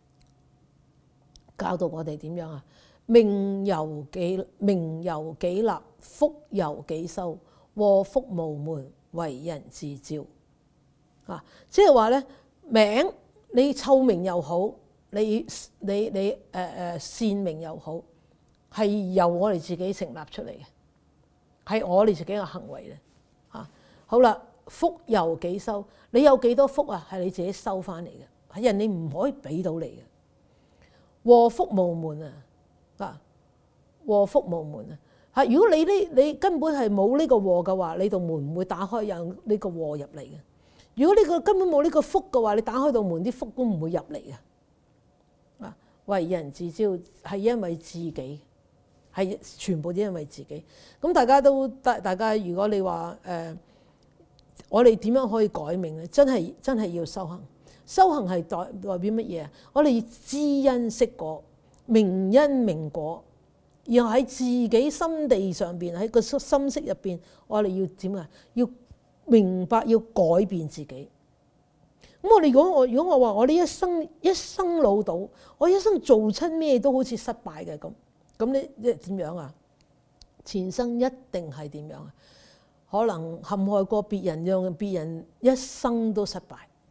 教導我哋點樣啊？命由己命由己立，福由己收，禍福無門，為人自招啊！即係話咧，名。你臭名又好，你你你誒誒、呃、善名又好，係由我哋自己成立出嚟嘅，係我哋自己嘅行為咧嚇。好啦，福由己收，你有幾多福啊？係你自己收翻嚟嘅，係人哋唔可以俾到你嘅。禍福無門啊！啊，禍福無門啊！嚇，如果你呢你根本係冇呢個禍嘅話，你道門唔會打開有呢個禍入嚟嘅。如果呢個根本冇呢個福嘅話，你打開道門，啲福都唔會入嚟嘅。啊，為人自招係因為自己，係全部都因為自己。咁大家都大大家，如果你話誒、呃，我哋點樣可以改命咧？真係真係要修行。修行係代代表乜嘢啊？我哋知因識果，明因明果，然後喺自己心地上邊，喺個心識入邊，我哋要點啊？要明白要改變自己。咁我哋如果我如果我話我呢一生一生老到，我一生做親咩都好似失敗嘅咁，咁你即係點樣啊？前生一定係點樣啊？可能陷害過別人，讓別人一生都失敗，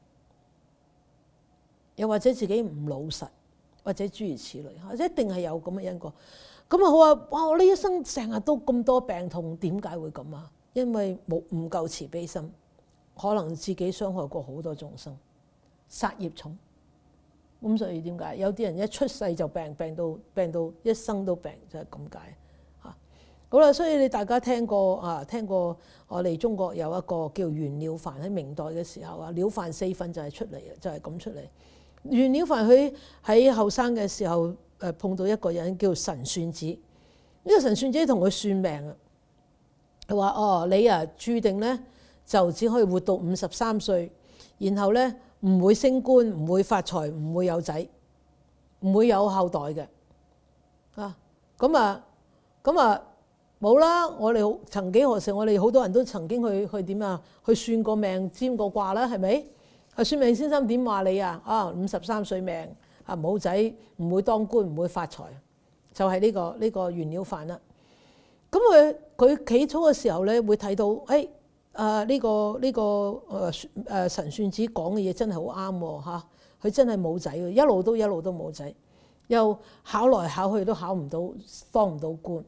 又或者自己唔老實，或者諸如此類，或者一定係有咁嘅因果。咁啊好啊，哇！我呢一生成日都咁多病痛，點解會咁啊？因為冇唔夠慈悲心，可能自己傷害過好多眾生，殺業重。咁所以點解有啲人一出世就病，病到病到一生都病，就係咁解嚇。好啦，所以你大家聽過啊？聽過我哋中國有一個叫袁了凡，喺明代嘅時候啊，了凡四訓就係出嚟嘅，就係咁出嚟。袁了凡佢喺後生嘅時候誒碰到一個人叫神算子，呢個神算子同佢算命啊。佢話：哦，你啊，注定咧就只可以活到五十三歲，然後咧唔會升官，唔會發財，唔會有仔，唔會有後代嘅。啊，咁啊，咁啊冇啦！我哋曾幾何時，我哋好多人都曾經去去點啊？去算過命、占過卦啦，係咪？啊，算命先生點話你啊？啊，五十三歲命啊，冇仔，唔會當官，唔會發財，就係呢個呢個袁了凡啦。咁佢佢起初嘅時候咧，會睇到誒啊呢個呢個誒誒神算子講嘅嘢真係好啱喎嚇，佢真係冇仔嘅，一路都一路都冇仔，又考來考去都考唔到，當唔到官。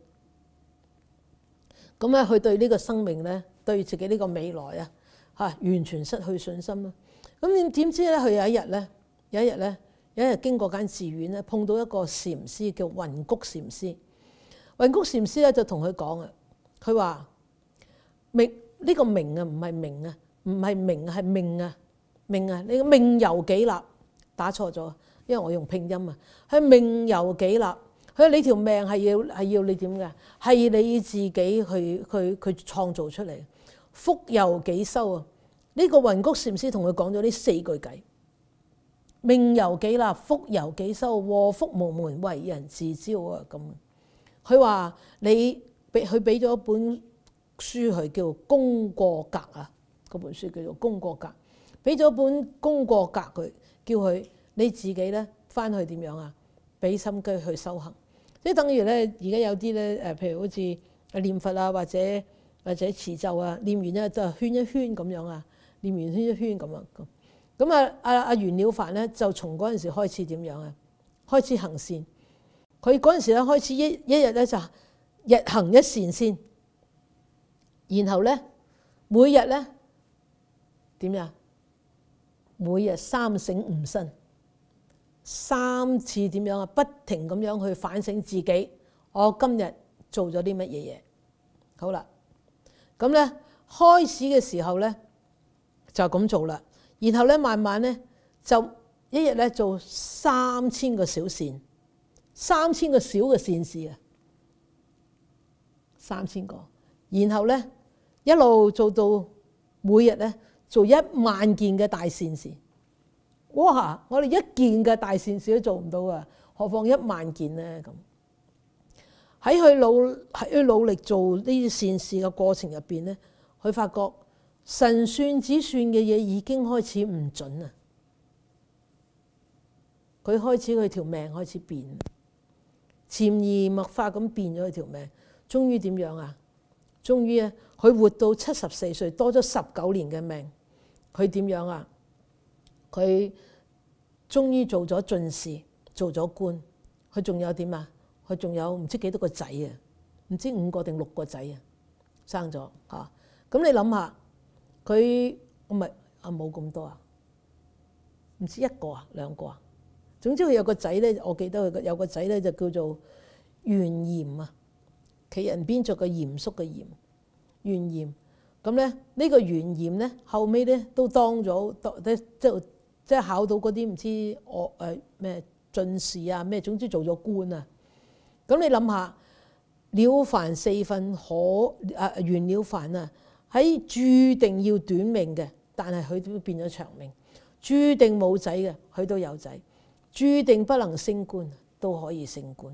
咁咧，佢對呢個生命咧，對自己呢個未來啊嚇，完全失去信心啦。咁點點知咧？佢有一日咧，有一日咧，有一日經過間寺院咧，碰到一個禪師叫雲谷禪師。雲谷禪師咧就同佢講啊，佢話命呢個命啊，唔係命啊，唔係命係命啊，命啊，你個命由己立，打錯咗，因為我用拼音啊，係命由己立。佢話你條命係要係要你點嘅？係你自己去去去創造出嚟。福由己收啊！呢個雲谷禪師同佢講咗呢四句偈：命由己立，福由己收，禍福無門，為人自招啊！咁。佢話你俾佢俾咗一本書佢叫《功過格》啊，嗰本書叫做《功過格》，俾咗本功過格佢，叫佢你自己咧翻去點樣啊？俾心機去修行，即係等於咧而家有啲咧誒，譬如好似念佛啊，或者或者持咒啊，念完咧就圈一圈咁樣啊，念完圈一圈咁啊咁。咁啊阿阿袁了凡咧就從嗰陣時開始點樣啊？開始行善。 佢嗰陣時咧開始一一日咧就日行一善先，然後咧每日咧點呀？每日三省吾身，三次點樣啊？不停咁樣去反省自己，我今日做咗啲乜嘢嘢？好啦，咁咧開始嘅時候咧就咁做啦，然後咧慢慢咧就一日咧做三千個小善，三千個小嘅善事啊，三千個，然後咧一路做到每日咧做一萬件嘅大善事。哇！我哋一件嘅大善事都做唔到啊，何況一萬件咧？咁喺佢努喺佢努力做呢啲善事嘅過程入邊咧，佢發覺神算子算嘅嘢已經開始唔準啊！佢開始佢條命開始變，潛移默化咁變咗佢條命。終於點樣啊？終於咧，佢活到七十四歲，多咗十九年嘅命。佢點樣啊？佢終於做咗進士，做咗官。佢仲有點啊？佢仲有唔知幾多個仔啊？唔知五個定六個仔啊？生咗嚇。咁你諗下，佢唔係啊冇咁多啊？唔知一個啊，兩個啊？總之佢有個仔咧，我記得佢有個仔咧就叫做完嚴啊，企人邊做個嚴肅嘅嚴，完嚴。咁咧呢個完嚴咧後尾咧都當咗，即即即考到嗰啲唔知我誒咩進士啊咩，總之做咗官啊。咁你諗下，了凡四訓可啊袁了凡啊，喺注定要短命嘅，但係佢都變咗長命；注定冇仔嘅，佢都有仔；注定不能升官，都可以升官。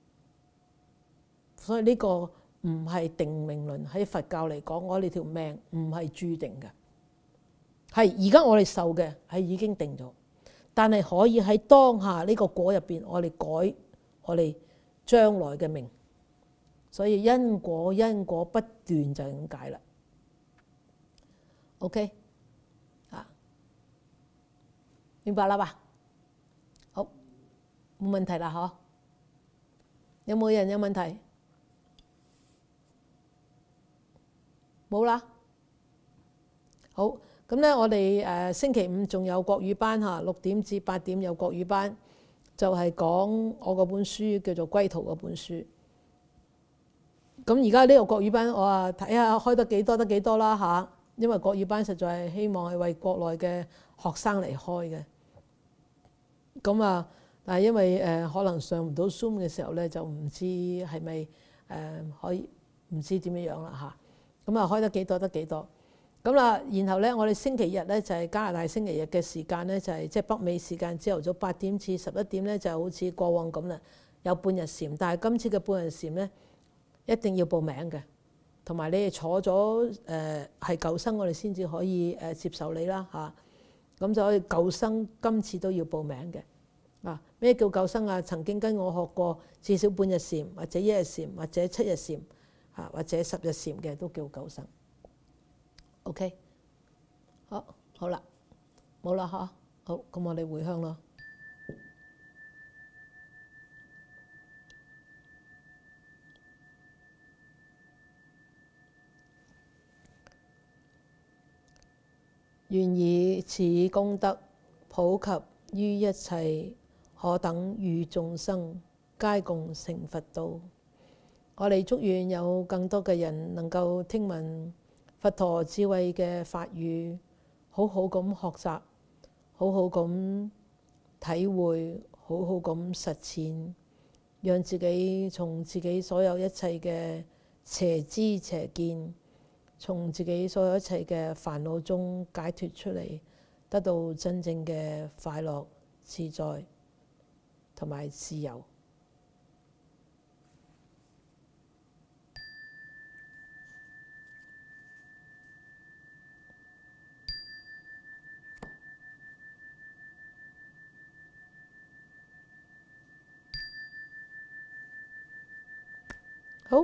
所以呢個唔係定命論，喺佛教嚟講，我哋條命唔係注定嘅，係而家我哋受嘅係已經定咗，但係可以喺當下呢個果入邊，我哋改我哋將來嘅命。所以因果因果不斷就係咁解啦。OK 啊，明白啦吧？好，冇問題啦，嗬？有冇人有問題？冇啦。好，咁咧我哋誒星期五仲有國語班嚇，六點至八點有國語班，就係講我嗰本書叫做《歸途》嗰本書。咁而家呢個國語班，我啊睇下開得幾多得幾多啦嚇，因為國語班實在係希望係為國內嘅學生嚟開嘅。咁啊，但係因為誒可能上唔到 Zoom 嘅時候咧，就唔知係咪誒可以唔知點樣樣啦嚇。咁啊開得幾多得幾多。咁啦，然後咧我哋星期日咧就係加拿大星期日嘅時間咧，就係即係北美時間朝頭早八點至十一點咧，就好似過往咁啦，有半日禪。但係今次嘅半日禪咧，一定要報名嘅，同埋你哋坐咗誒係舊生，我哋先至可以誒接受你啦嚇。咁就可以舊生今次都要報名嘅。啊，咩叫舊生啊？曾經跟我學過至少半日禪，或者一日禪，或者七日禪，嚇或者十日禪嘅都叫舊生。OK， 好，好啦，冇啦嚇，好，咁我哋回向咯。願以此功德普及於一切可等與眾生，皆共成佛道。我哋祝願有更多嘅人能夠聽聞佛陀智慧嘅法語，好好咁學習，好好咁體會，好好咁實踐，讓自己從自己所有一切嘅邪知邪見，從自己所有一切嘅煩惱中解脫出嚟，得到真正嘅快樂、自在同埋自由。好，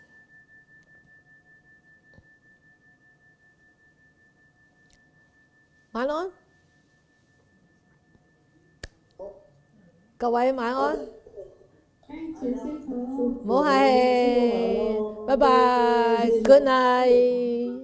晚安，各位晚安。 唔好客氣，拜拜，Good night。